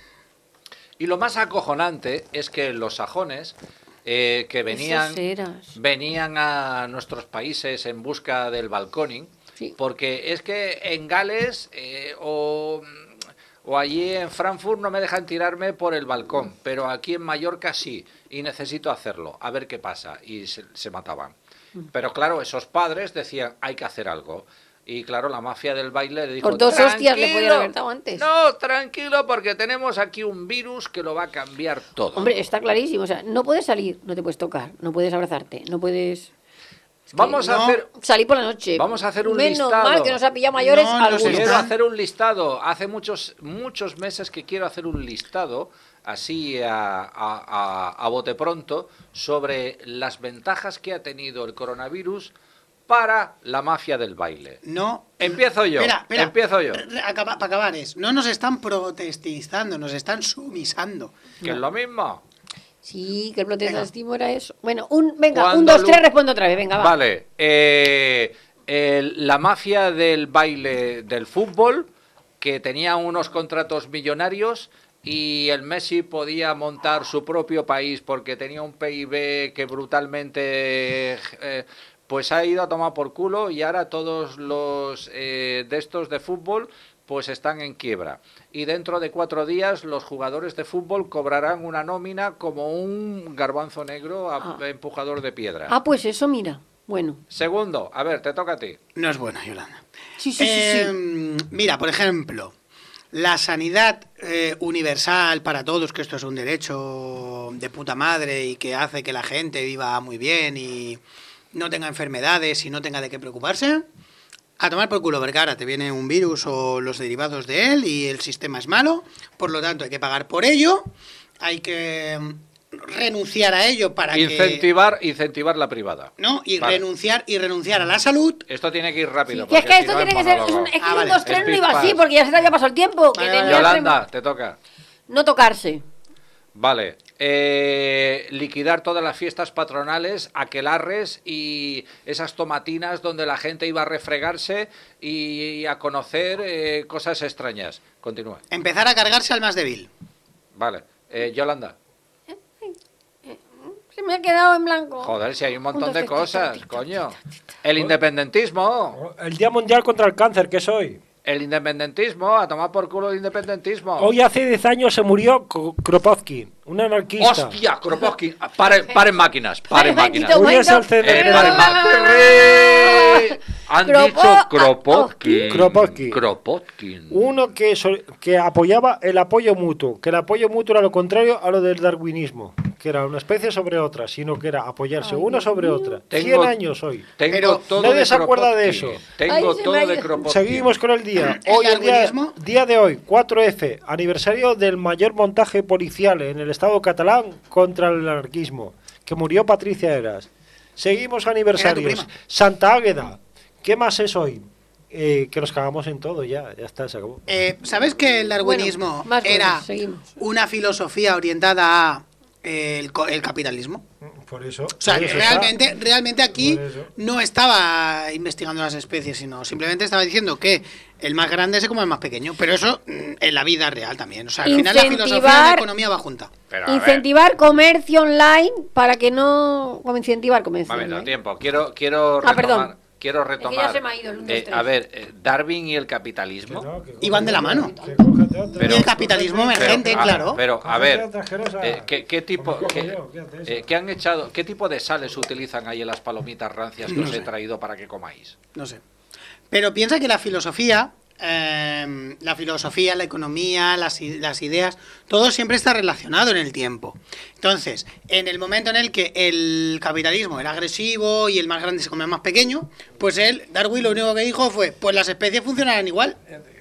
Y lo más acojonante es que los sajones, eh, que venían, Esos eras. venían a nuestros países en busca del balconing, Sí. porque es que en Gales eh, o, o allí en Frankfurt no me dejan tirarme por el balcón, pero aquí en Mallorca sí, y necesito hacerlo, a ver qué pasa, y se, se mataban. Pero claro, esos padres decían, hay que hacer algo. Y claro, la mafia del baile le dijo, Por dos hostias le "Tranquilo, podían haber dado antes". No, tranquilo, porque tenemos aquí un virus que lo va a cambiar todo. Hombre, está clarísimo. O sea, no puedes salir, no te puedes tocar, no puedes abrazarte, no puedes... Es que Vamos a no. hacer... salir por la noche. Vamos a hacer un Menos listado. mal que nos ha pillado mayores No, no sé. algunos. Quiero Están- hacer un listado. Hace muchos muchos meses que quiero hacer un listado, así a, a- a- a bote pronto, sobre las ventajas que ha tenido el coronavirus para la mafia del baile. No. Empiezo yo. Espera, espera. Empiezo yo. Acaba- para acabar es, no nos están protestizando, nos están sumisando. Que es lo mismo. Sí, que el protestantismo era eso. Bueno, un, venga, Cuando un, dos, Lu- tres, respondo otra vez, venga, va. Vale. eh, el- la mafia del baile del fútbol, que tenía unos contratos millonarios y el Messi podía montar su propio país porque tenía un P I B que brutalmente... eh, pues ha ido a tomar por culo y ahora todos los eh, de estos de fútbol pues están en quiebra. Y dentro de cuatro días los jugadores de fútbol cobrarán una nómina como un garbanzo negro a- Ah. empujador de piedra. Ah, pues eso, mira. Bueno. Segundo, a ver, te toca a ti. No es buena, Yolanda. Sí, sí, sí, Eh, sí. Mira, por ejemplo, la sanidad eh, universal para todos, que esto es un derecho de puta madre y que hace que la gente viva muy bien y no tenga enfermedades y no tenga de qué preocuparse, a tomar por culo, porque ahora te viene un virus o los derivados de él y el sistema es malo, por lo tanto hay que pagar por ello, hay que mm, renunciar a ello para que... Incentivar, incentivar la privada. ¿No? Y Vale. renunciar y renunciar a la salud. Esto tiene que ir rápido. Que es porque que si esto no tiene que es ser. Es un, monólogo. es que Ah, un vale. dos, tres no iba Speed así, pass. porque ya se te había pasado el tiempo. Que Vale, vale, tenía Yolanda, rem- te toca. No tocarse. Vale, eh, liquidar todas las fiestas patronales, aquelarres y esas tomatinas donde la gente iba a refregarse y a conocer eh, cosas extrañas. Continúa. Empezar a cargarse al más débil. Vale, eh, Yolanda. Se me ha quedado en blanco. Joder, si hay un montón Un, dos, de tres, cosas, tic, tic, coño. El independentismo. El Día Mundial contra el Cáncer, ¿qué soy? El independentismo, a tomar por culo el independentismo. Hoy hace diez años se murió K- Kropotkin, un anarquista. ¡Hostia, Kropotkin! Paren, paren máquinas, paren máquinas. Momentito, Hoy es el momento. Eh, centenario. paren máquinas. Han Kropo- dicho Kropotkin. Kropotkin. Kropotkin. Uno que, so- que apoyaba el apoyo mutuo, que el apoyo mutuo era lo contrario a lo del darwinismo, que era una especie sobre otra, sino que era apoyarse Ay, uno Dios sobre mío. otra. Tengo- cien años hoy. Tengo Pero todo nadie de se acuerda de Kropotkin. eso. Tengo Ay, se todo me ha de ido. Kropotkin. Seguimos con el día. ¿El Hoy, el día, darwinismo? día de hoy, cuatro efe, aniversario del mayor montaje policial en el Estado catalán contra el anarquismo, que murió Patricia Eras. Seguimos aniversarios. prima. Santa Águeda. ¿Qué más es hoy? Eh, que nos cagamos en todo ya. Ya está, se acabó. Eh, ¿Sabes que el darwinismo Bueno, más era cosas, seguimos. una filosofía orientada a eh, el, co- el capitalismo? Por eso. O sea, por que eso está. realmente, realmente aquí Por eso. no estaba investigando las especies, sino simplemente estaba diciendo que el más grande se come al más pequeño. Pero eso mm, en la vida real también. O sea, al final la filosofía y la Incentivar- economía va junta. Pero, a ver, Incentivar comercio online para que no. Como incentivar comercio un momento, online. tiempo. Quiero, quiero Ah, retomar. perdón. Quiero Es que ya retomar. se me ha ido el uno, dos, eh, tres. a ver, eh, Darwin y el capitalismo. Que no, que Y van de la cógete mano. otra, que cógete otra. Pero- y el capitalismo Pero, emergente, a- claro. Pero, a Cógete ver, otra asquerosa. eh, ¿qué, qué tipo, Como cojo qué, yo, ¿qué haces? eh, qué han echado, qué tipo de sales utilizan ahí en las palomitas rancias que No os he sé. traído para que comáis? No sé. Pero piensa que la filosofía, eh, la filosofía, la economía, las, i- las ideas, todo siempre está relacionado en el tiempo. Entonces, en el momento en el que el capitalismo era agresivo y el más grande se comía al más pequeño, pues él, Darwin, lo único que dijo fue, pues las especies funcionarán igual.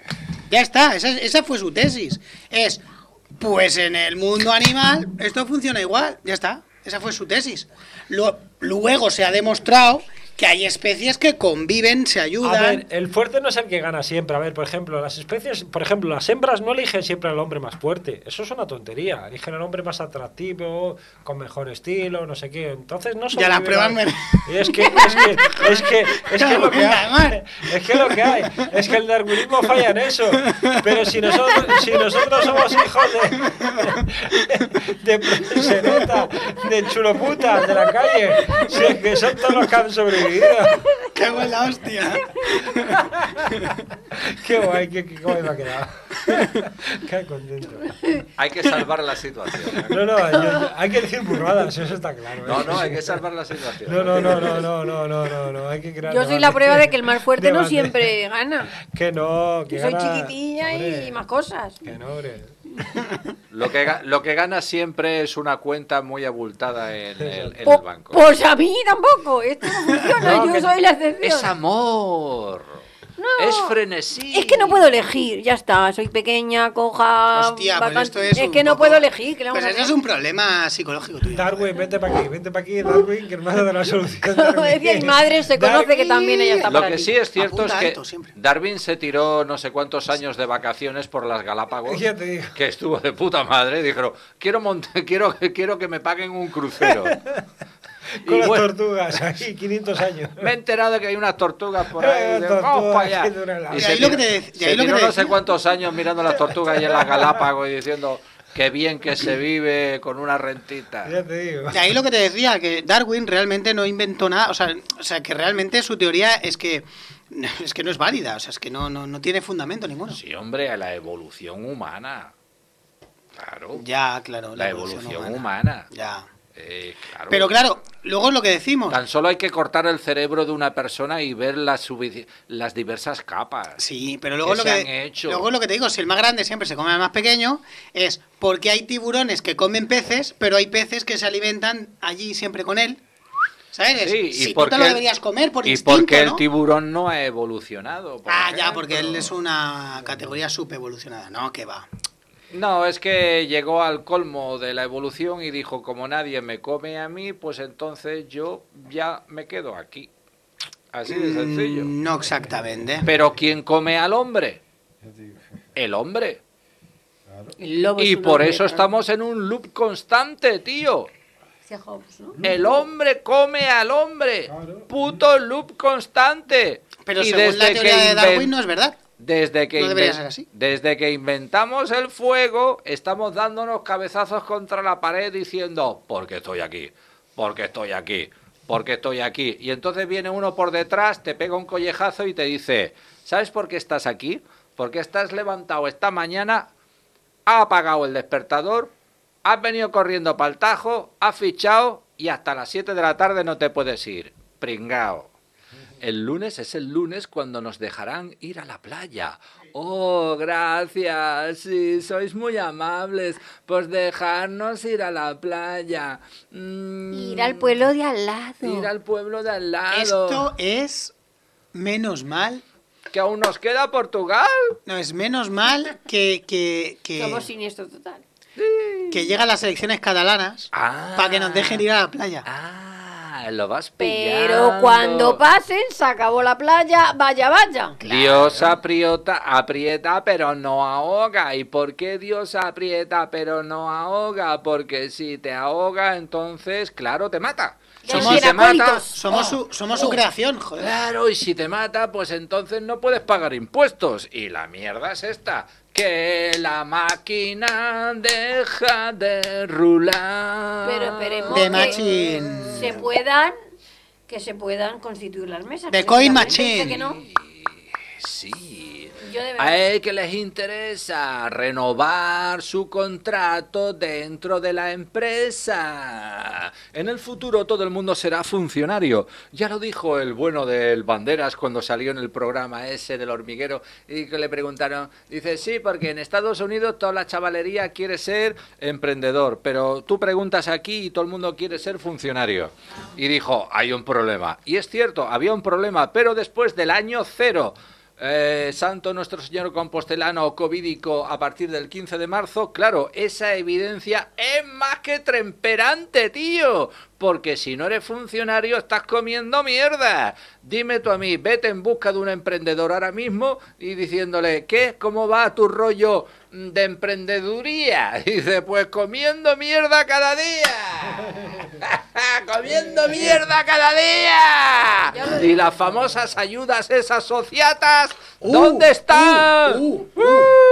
Ya está, esa, esa fue su tesis. Es, pues en el mundo animal esto funciona igual, ya está. Esa fue su tesis. Lu- Luego se ha demostrado que hay especies que conviven, se A ayudan. ver, el fuerte no es el que gana siempre. A ver, por ejemplo, las especies, por ejemplo, las hembras no eligen siempre al hombre más fuerte. Eso es una tontería. Eligen al hombre más atractivo, con mejor estilo, no sé qué. Entonces no Ya las sobreviven pruebas a- me- Y es que, es que, es que, es que lo que hay. Mar. Es que lo que hay. Es que el darwinismo falla en eso. Pero si nosotros, si nosotros somos hijos de, de proxeneta, de chuloputas de la calle, si es que son todos los que han sobrevivido. ¡Qué buena hostia! Qué guay, qué, qué guay me ha quedado. Qué contento. Hay que salvar la situación. ¿eh? No, no, yo- yo- hay que decir burradas, eso está claro. ¿eh? No, no, hay que salvar la situación. No, no, no, no, no, no, no, no, no, hay que crear Yo soy debate. la prueba de que el más fuerte no Debate. siempre gana. Que no, que Yo soy gana- chiquitilla hombre, y más cosas. Que no, hombre. Lo que, ga- lo que gana siempre es una cuenta muy abultada en el, en Po- el banco. Pues a mí tampoco. Esto no funciona. No, Yo que- soy la excepción. Es amor. No, es frenesí. Es que no puedo elegir, ya está. Soy pequeña, coja. Hostia, pues bacán- esto es es un que no poco- puedo elegir. ¿Qué le vamos Pues a eso es hacer? un problema psicológico tuyo. Darwin, vente para aquí, vente para aquí, Darwin, que nos va a dar la solución. Como decía mi madre, se conoce que también ella está Lo para que ti. sí es cierto Apunta es que alto siempre. Darwin se tiró no sé cuántos años de vacaciones por las Galápagos, Ya te digo. que estuvo de puta madre. Dijeron, quiero, mont- quiero, quiero que me paguen un crucero. Con Y las bueno, tortugas, ahí, quinientos años. me he enterado de que hay unas tortugas por ahí. Eh, Digo, vamos tortugas, para allá. que dura la- Y De se ahí lo tiró, que te de- de se ahí lo que tiró te no sé decía. cuántos años mirando las tortugas ahí en las Galápagos y diciendo qué bien que se vive con una rentita. Ya te digo. De ahí lo que te decía, que Darwin realmente no inventó nada, o sea, o sea que realmente su teoría es que es que no es válida, o sea, es que no, no, no tiene fundamento ninguno. Sí, hombre, la evolución humana. Claro. Ya, claro. La evolución humana. Ya. Eh, claro. Pero claro, luego es lo que decimos. Tan solo hay que cortar el cerebro de una persona y ver las, subi- las diversas capas. Sí, pero luego que lo se que han hecho. luego lo que te digo, si el más grande siempre se come al más pequeño, es porque hay tiburones que comen peces, pero hay peces que se alimentan allí siempre con él. ¿Sabes? Sí, y si tú porque te lo el- deberías comer por y instinto, porque el ¿no? tiburón no ha evolucionado. por Ah, ya, ejemplo. porque él es una categoría subevolucionada. No, que va. No, es que llegó al colmo de la evolución y dijo, como nadie me come a mí, pues entonces yo ya me quedo aquí. Así de sencillo. Mm, No exactamente. Pero ¿quién come al hombre? El hombre. El lobo es Y un por hombre, eso claro. estamos en un loop constante, tío. Decía Hobbes, ¿no? El hombre come al hombre. Claro. Puto loop constante. Pero Y según la desde teoría que de inven- Darwin no es verdad. Desde que, No debería inven- ser así. desde que inventamos el fuego, estamos dándonos cabezazos contra la pared diciendo, porque estoy aquí, porque estoy aquí, porque estoy aquí. Y entonces viene uno por detrás, te pega un collejazo y te dice, ¿sabes por qué estás aquí? Porque estás levantado esta mañana, has apagado el despertador, has venido corriendo para el Tajo, has fichado y hasta las siete de la tarde no te puedes ir. Pringao. El lunes es el lunes cuando nos dejarán ir a la playa. Oh, gracias, sí, sois muy amables. Pues dejarnos ir a la playa. Mm, Ir al pueblo de al lado. Ir al pueblo de al lado. Esto es menos mal. Que aún nos queda Portugal. No, es menos mal que, que, que, Somos siniestros total. que llegan las elecciones catalanas Ah. para que nos dejen ir a la playa. Ah, lo vas pillando. Pero cuando pasen, se acabó la playa, vaya, vaya. Dios aprieta, aprieta pero no ahoga. ¿Y por qué Dios aprieta pero no ahoga? Porque si te ahoga, entonces, claro, te mata. Y Somos si te mata, acólitos. Somos su, somos su creación, joder. claro, y si te mata, pues entonces no puedes pagar impuestos. Y la mierda es esta, que la máquina deja de rular. Pero esperemos The que Machine. se puedan que se puedan constituir las mesas. The porque Coin si la gente Machine. dice que no, Sí. yo de verdad. A él que les interesa renovar su contrato dentro de la empresa. En el futuro todo el mundo será funcionario. Ya lo dijo el bueno del Banderas cuando salió en el programa ese del hormiguero y que le preguntaron, dice, sí, porque en Estados Unidos toda la chavalería quiere ser emprendedor, pero tú preguntas aquí y todo el mundo quiere ser funcionario. Y dijo, hay un problema. Y es cierto, había un problema, pero después del año cero, Eh, Santo Nuestro Señor Compostelano Covídico a partir del quince de marzo, claro, esa evidencia es más que tremperante, tío, porque si no eres funcionario estás comiendo mierda. Dime tú a mí, vete en busca de un emprendedor ahora mismo y diciéndole, ¿qué? ¿Cómo va tu rollo de emprendeduría? Y dice, pues comiendo mierda cada día. Comiendo mierda cada día. Y las famosas ayudas esas sociatas, Uh, ¿dónde están? uh, uh,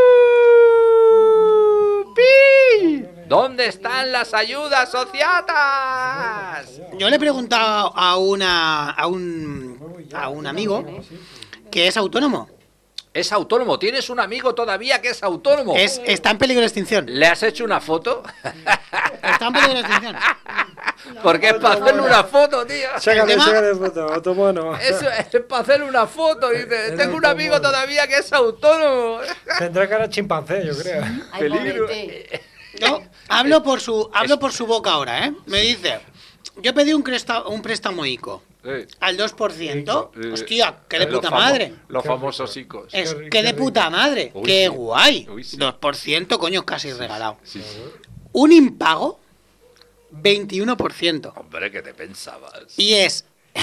¡Uh! ¡Pi! ¿Dónde están las ayudas sociatas? Yo le he preguntado a una a un a un amigo que es autónomo. Es autónomo, tienes un amigo todavía que es autónomo. Es, está en peligro de extinción. ¿Le has hecho una foto? Está en peligro de extinción. Porque es para hacerle una foto, tío. Sácale, tema- sácale foto, automono. Eso es para hacerle una foto. Dice, tengo un amigo todavía que es autónomo. Tendrá cara de chimpancé, yo creo. Ay, Peligro. pobrete. Yo hablo por su hablo por su boca ahora, ¿eh? Me dice, yo pedí un, cresta- un préstamo ICO. Eh, al dos por ciento. eh, Hostia, qué de eh, los puta famo- madre. Los Qué famosos rico. icos. Es Qué ri- que qué de rico. puta madre. Uy, Qué sí. guay. Uy, sí. dos por ciento, coño, casi regalado. Sí, sí. Un impago, veintiuno por ciento. Hombre, ¿qué te pensabas? Y es...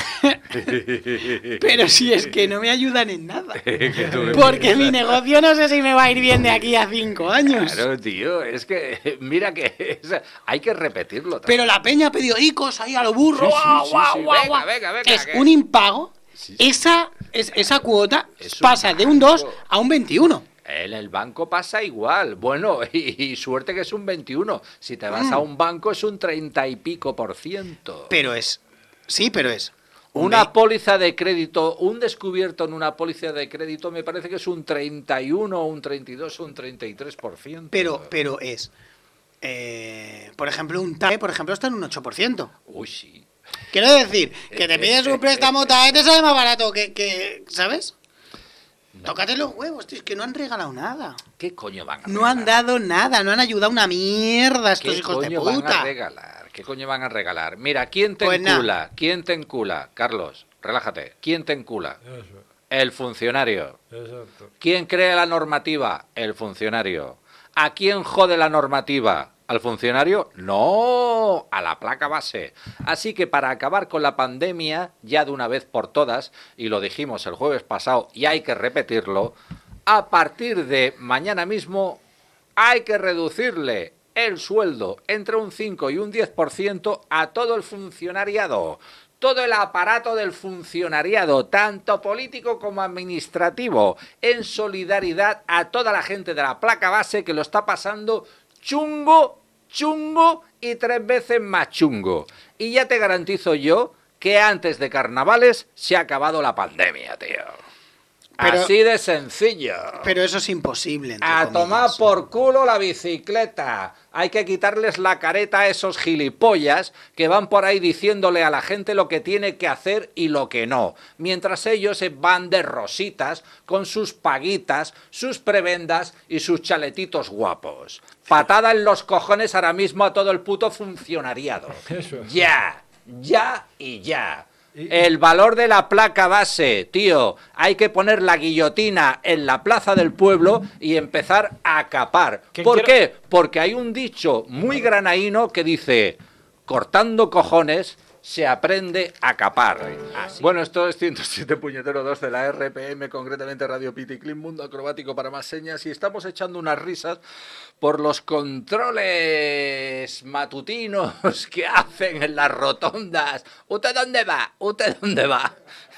Pero si es que no me ayudan en nada. Que tú me Porque piensas. mi negocio no sé si me va a ir bien de aquí a cinco años. Claro, tío, es que mira que es- hay que repetirlo. Pero la peña ha pedido icos ahí a lo burro. Sí, sí, guau, sí, guau, sí. guau, Venga, guau. venga, venga, Es que- un impago. Sí, sí. Esa, es, esa cuota Es un pasa de un dos banco. a un veintiuno. En el banco pasa igual. Bueno, y, y suerte que es un veintiuno. Si te vas Mm. a un banco es un treinta y pico por ciento. Pero es... Sí, pero es... un Una ve- póliza de crédito, un descubierto en una póliza de crédito me parece que es un treinta y uno, un treinta y dos, un treinta y tres por ciento. Pero, pero es... eh, por ejemplo, un TAE, por ejemplo, está en un ocho por ciento. Uy, sí. Quiero decir, que te pides un préstamo TAE, te sale más barato que... que ¿sabes? Tócate los huevos, tío, es que no han regalado nada. ¿Qué coño van a No han regalar? dado nada, no han ayudado una mierda a estos ¿Qué hijos de coño van a puta. regalar? ¿Qué coño van a regalar? Mira, ¿quién te Pues nada. encula? ¿Quién te encula? Carlos, relájate. ¿Quién te encula? Eso, El funcionario. exacto. ¿Quién crea la normativa? El funcionario. ¿A quién jode la normativa? ¿Al funcionario? No, a la placa base. Así que para acabar con la pandemia, ya de una vez por todas, y lo dijimos el jueves pasado y hay que repetirlo, a partir de mañana mismo hay que reducirle el sueldo entre un cinco y un diez por ciento a todo el funcionariado. Todo el aparato del funcionariado, tanto político como administrativo, en solidaridad a toda la gente de la placa base que lo está pasando chungo, chungo y tres veces más chungo. Y ya te garantizo yo que antes de carnavales se ha acabado la pandemia, tío. Pero- Así de sencillo. Pero eso es imposible. entre A comillas. tomar por culo la bicicleta. Hay que quitarles la careta a esos gilipollas que van por ahí diciéndole a la gente lo que tiene que hacer y lo que no. Mientras ellos se van de rositas con sus paguitas, sus prebendas y sus chaletitos guapos. Patada en los cojones ahora mismo a todo el puto funcionariado. Eso. Ya, ya y ya. Y- El valor de la placa base, tío. Hay que poner la guillotina en la plaza del pueblo y empezar a capar. Que ¿Por quiero- qué? Porque hay un dicho muy granaíno que dice, cortando cojones se aprende a capar. Bueno, esto es ciento siete puñetero dos de la R P M, concretamente Radio Piticlin, Mundo Acrobático para más señas, y estamos echando unas risas por los controles matutinos que hacen en las rotondas. ¿Usted dónde va? ¿Usted dónde va?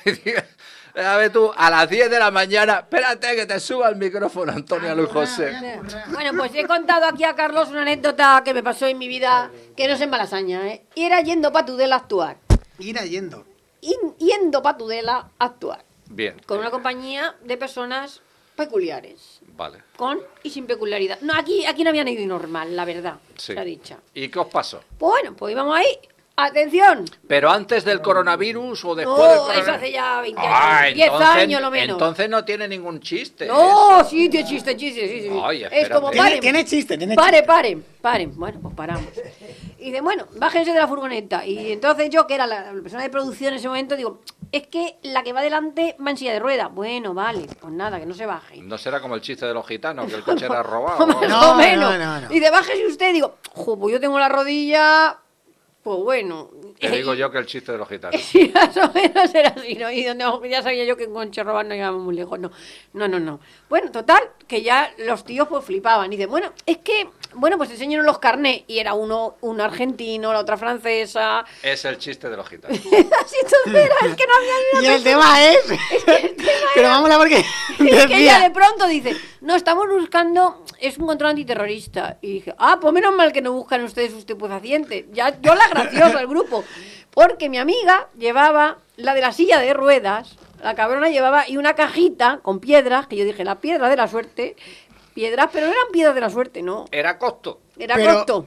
A ver tú, a las diez de la mañana, espérate que te suba el micrófono, Antonio Luis José. Bueno, pues he contado aquí a Carlos una anécdota que me pasó en mi vida, que no es en Malasaña, ¿eh? Y era yendo pa' Tudela a actuar. Ir yendo. In- yendo pa' Tudela a actuar. Bien. Con una compañía de personas peculiares. Vale. Con y sin peculiaridad. No, aquí, aquí no había nadie normal, la verdad. Sí. Se ha dicho. ¿Y qué os pasó? Pues bueno, pues íbamos ahí. ¡Atención! ¿Pero antes del coronavirus o después No, del eso coronavirus? hace ya veinte Ah, años. diez entonces- años lo menos. Entonces no tiene ningún chiste. No, eso. sí, tiene chiste, chiste, sí, sí. Ay, es espérate. como Tiene, paren. tiene chiste, tiene Pare, chiste. paren, paren. Bueno, pues paramos. Y dice, bueno, bájense de la furgoneta. Y entonces yo, que era la, la persona de producción en ese momento, digo, es que la que va delante va en silla de ruedas. Bueno, vale, pues nada, que no se baje. No será como el chiste de los gitanos, que el coche era robado. Más ¿no? No, o menos. no, no, no. Y dice, bájese usted. Digo, jo, pues yo tengo la rodilla. Pues bueno. Te digo yo que el chiste de los gitanos. Sí, más o menos era así, ¿no? Y donde, ya sabía yo que en Concherrobar no íbamos muy lejos, no. No, no, no. Bueno, total, que ya los tíos pues flipaban. Y dicen, bueno, es que, bueno, pues enseñaron los carnés. Y era uno, un argentino, la otra francesa. Es el chiste de los gitanos. Así todo era, es que no había ni Y una el tema es... Pero vamos a ver qué Es que ella de decía. pronto dice, no, estamos buscando, es un control antiterrorista. Y dije, ah, pues menos mal que no buscan ustedes estupefacientes. Ya, yo la graciosa al grupo. Porque mi amiga llevaba la de la silla de ruedas, la cabrona llevaba y una cajita con piedras, que yo dije, la piedra de la suerte, piedras, pero no eran piedras de la suerte, no. Era costo. Era Pero- costo.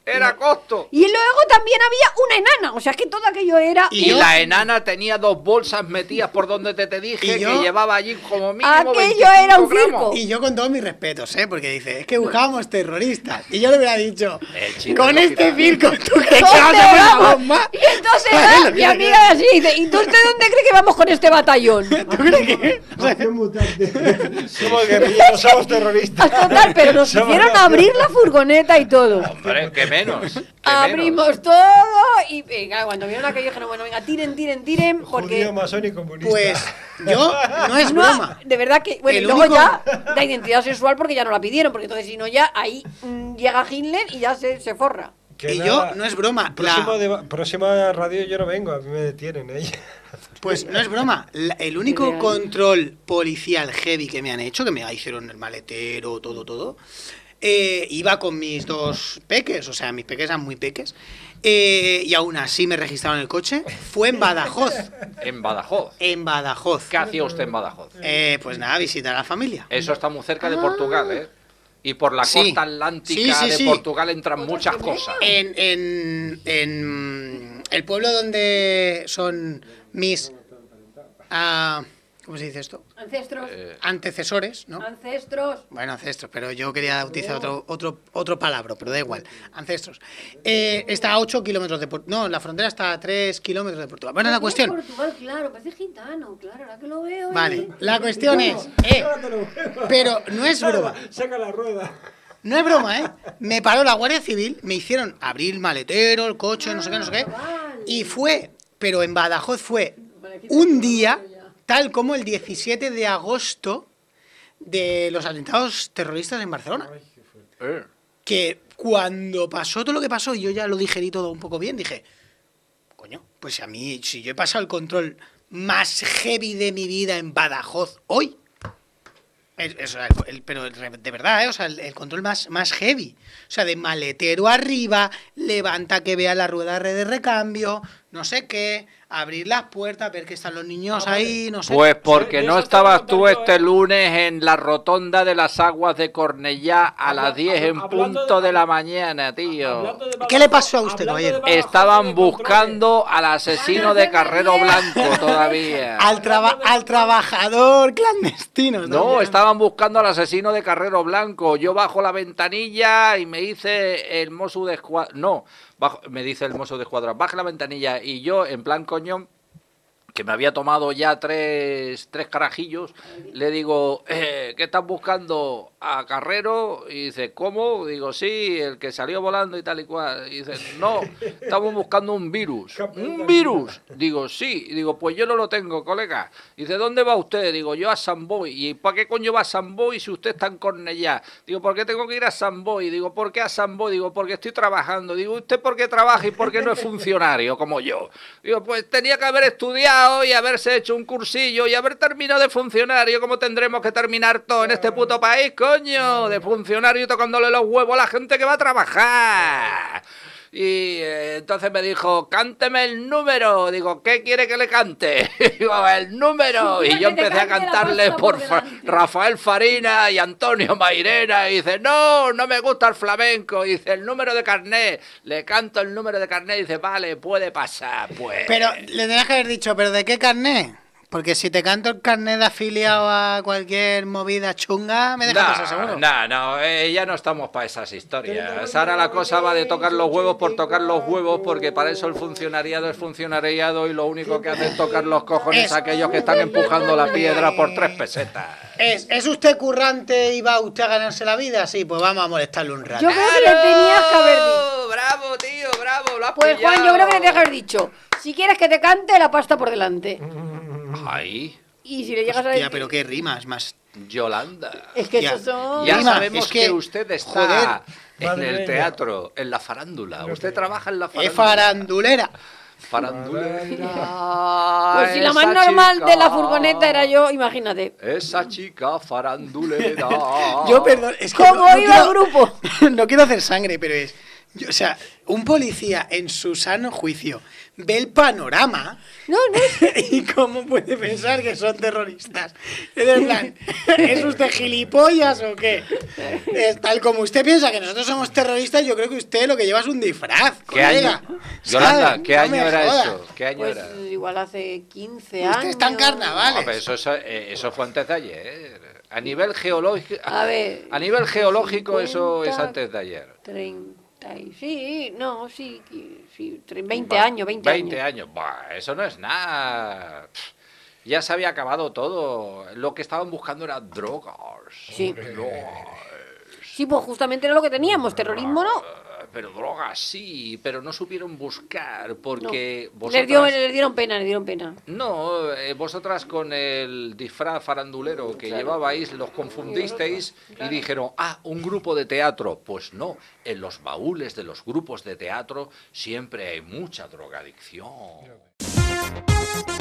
Era costo. Y luego también había una enana, o sea, que todo aquello era... Y, y la enana tenía dos bolsas metidas por donde te, te dije yo, que llevaba allí como mínimo aquello era un circo. gramos. Y yo con todos mis respetos, ¿eh? Porque dice, es que buscábamos terroristas. Y yo le hubiera dicho, chico, con este circo, ¿tú crees que ¿Dónde vas a poner una vamos? bomba? Y entonces va, mi amiga así dice, ¿y tú usted dónde cree que vamos con este batallón? ¿Tú crees que...? O sea, Acción mutante. Somos guerrilleros, somos terroristas. Total, pero nos Somos hicieron guerrilleros. abrir la furgoneta y todo. Hombre, que menos. que Abrimos menos. todo y venga, cuando vieron aquello dijeron, bueno, venga, tiren, tiren, tiren, porque... Judío, masón y comunista. pues yo, no es No, broma. de verdad que, bueno, El y luego único- ya la identidad sexual porque ya no la pidieron, porque entonces si no ya ahí mm, llega Hitler y ya se, se forra. Que Y nada, yo, no es broma. Próximo la- de- próxima radio yo no vengo, a mí me detienen ¿eh? Pues no es broma. La- el único Real. control policial heavy que me han hecho, que me hicieron el maletero, todo, todo, eh, iba con mis dos peques, o sea, mis peques eran muy peques, eh, y aún así me registraron el coche. Fue en Badajoz. En Badajoz. En Badajoz. ¿Qué hacía usted en Badajoz? Eh, pues nada, visitar a la familia. Eso está muy cerca de Portugal, ¿eh? Y por la Sí. costa atlántica Sí, sí, de sí. Portugal entran muchas cosas. En, en, en el pueblo donde son mis... ah, ¿cómo se dice esto? Ancestros, Eh, Antecesores, ¿no? ancestros. Bueno, ancestros, pero yo quería utilizar otro otro otro palabra, pero da igual. Ancestros. Eh, está a ocho kilómetros de Portugal. No, la frontera está a tres kilómetros de Portugal. Bueno, la cuestión... Portugal, claro, parece gitano, claro, ahora que lo veo. Vale, eh. la cuestión es... eh, pero no es broma. Saca la rueda. No es broma, ¿eh? Me paró la Guardia Civil, me hicieron abrir el maletero, el coche, no sé qué, no sé qué. Y fue, pero en Badajoz fue un día, tal como el diecisiete de agosto de los atentados terroristas en Barcelona. eh. Que cuando pasó todo lo que pasó, y yo ya lo digerí todo un poco bien, dije, coño, pues a mí, si yo he pasado el control más heavy de mi vida en Badajoz hoy, es- es- el- el- pero de verdad, ¿eh? O sea, el, el control más, más heavy, o sea, de maletero arriba, levanta que vea la rueda de recambio, no sé qué, abrir las puertas, ver que están los niños Ah, vale. ahí, no sé. Pues porque de no eso estaba estabas tú contando, este eh. lunes en la rotonda de las aguas de Cornellá a Habla- las diez en habla- hablando punto de- de la mañana, tío. Hablando de ¿Qué le pasó a usted, hablando de caballero? Badajoz, Estaban de controles. buscando al asesino de Carrero Blanco todavía. Al, traba- al trabajador clandestino. No, estaban buscando al asesino de Carrero Blanco. Yo bajo la ventanilla y me dice el mozo de escuadra... No, bajo- me dice el mozo de escuadra, baja la ventanilla. Y yo, en plan coño, que me había tomado ya tres, tres carajillos, le digo, eh, ¿qué estás buscando? ¿A Carrero? Y dice, ¿cómo? Digo, sí, el que salió volando y tal y cual. Y dice, no, estamos buscando un virus. ¿Un virus? Digo, sí. Y digo, pues yo no lo tengo, colega. Y dice, ¿dónde va usted? Digo, yo a San Boy. ¿Y para qué coño va a San Boy si usted está en Cornellá? Digo, ¿por qué tengo que ir a San Boy? Digo, ¿por qué a San Boy? Digo, porque estoy trabajando. Digo, ¿usted por qué trabaja y por qué no es funcionario como yo? Digo, pues tenía que haber estudiado y haberse hecho un cursillo y haber terminado de funcionario, como tendremos que terminar todo en este puto país, coño, de funcionario tocándole los huevos a la gente que va a trabajar. Y eh, entonces me dijo, cánteme el número. Digo, ¿qué quiere que le cante? Digo, el número. Y yo Que te empecé a cante la cantarle pasta por por Fa- delante. Rafael Farina y Antonio Mairena. Y dice, no, no me gusta el flamenco. Y dice, el número de carnet. Le canto el número de carnet y dice, vale, puede pasar, pues. Pero le tenías que haber dicho, ¿pero de qué carnet? Porque si te canto el carnet de afiliado a cualquier movida chunga, me dejas pasar seguro. No, no, eh, ya no estamos para esas historias. Ahora la cosa va de tocar los huevos por tocar los huevos, porque para eso el funcionariado es funcionariado y lo único que hace es tocar los cojones Es- a aquellos que están empujando la piedra por tres pesetas. ¿Es, ¿Es usted currante y va usted a ganarse la vida? Sí, pues vamos a molestarle un rato. Yo creo que le tenías que haber dicho. Bravo, tío, bravo, lo has Pues Juan, yo pillado. creo que le tenías que haber dicho. Si quieres que te cante, la pasta por delante. Ay, Y si le llegas a Hostia, decir... pero qué rimas más. Yolanda. Es que Ya. esos son... Ya Rima, sabemos es que, que, usted está joder, en madre el mía. teatro, en la farándula. Usted trabaja en la Es farándula. farandulera. Farandulera. Pues si la más Esa normal de la chica. furgoneta era yo, imagínate. Esa chica farandulera. Yo, perdón, es que ¿Cómo no- no iba el quiero- grupo? No quiero hacer sangre, pero es... Yo, o sea, un policía en su sano juicio ve el panorama No, no. y cómo puede pensar que son terroristas. En plan, ¿es usted gilipollas o qué? Es tal como usted piensa que nosotros somos terroristas, yo creo que usted lo que lleva es un disfraz, ¿Qué colega. año? Yolanda, ¿Sabe? ¿qué No año me era jodas. eso? ¿Qué año Pues era? igual hace quince Usted años. está en carnavales. No, pero eso, eso, eh, eso fue antes de ayer. A nivel geológico, A ver, a nivel geológico eso es cincuenta, antes de ayer. treinta y... Sí, no, sí, sí tre- veinte Va, años, veinte, veinte años. años. Buah, eso no es nada. Pff, ya se había acabado todo. Lo que estaban buscando era drogas. Sí. Drogas. Sí, pues justamente era lo que teníamos, terrorismo no. Pero drogas sí, pero no supieron buscar porque No. vosotras... Les, dio- les dieron pena, les dieron pena. No, eh, vosotras con el disfraz farandulero que llevabais los confundisteis y dijeron, ah, un grupo de teatro. Pues no, en los baúles de los grupos de teatro siempre hay mucha drogadicción.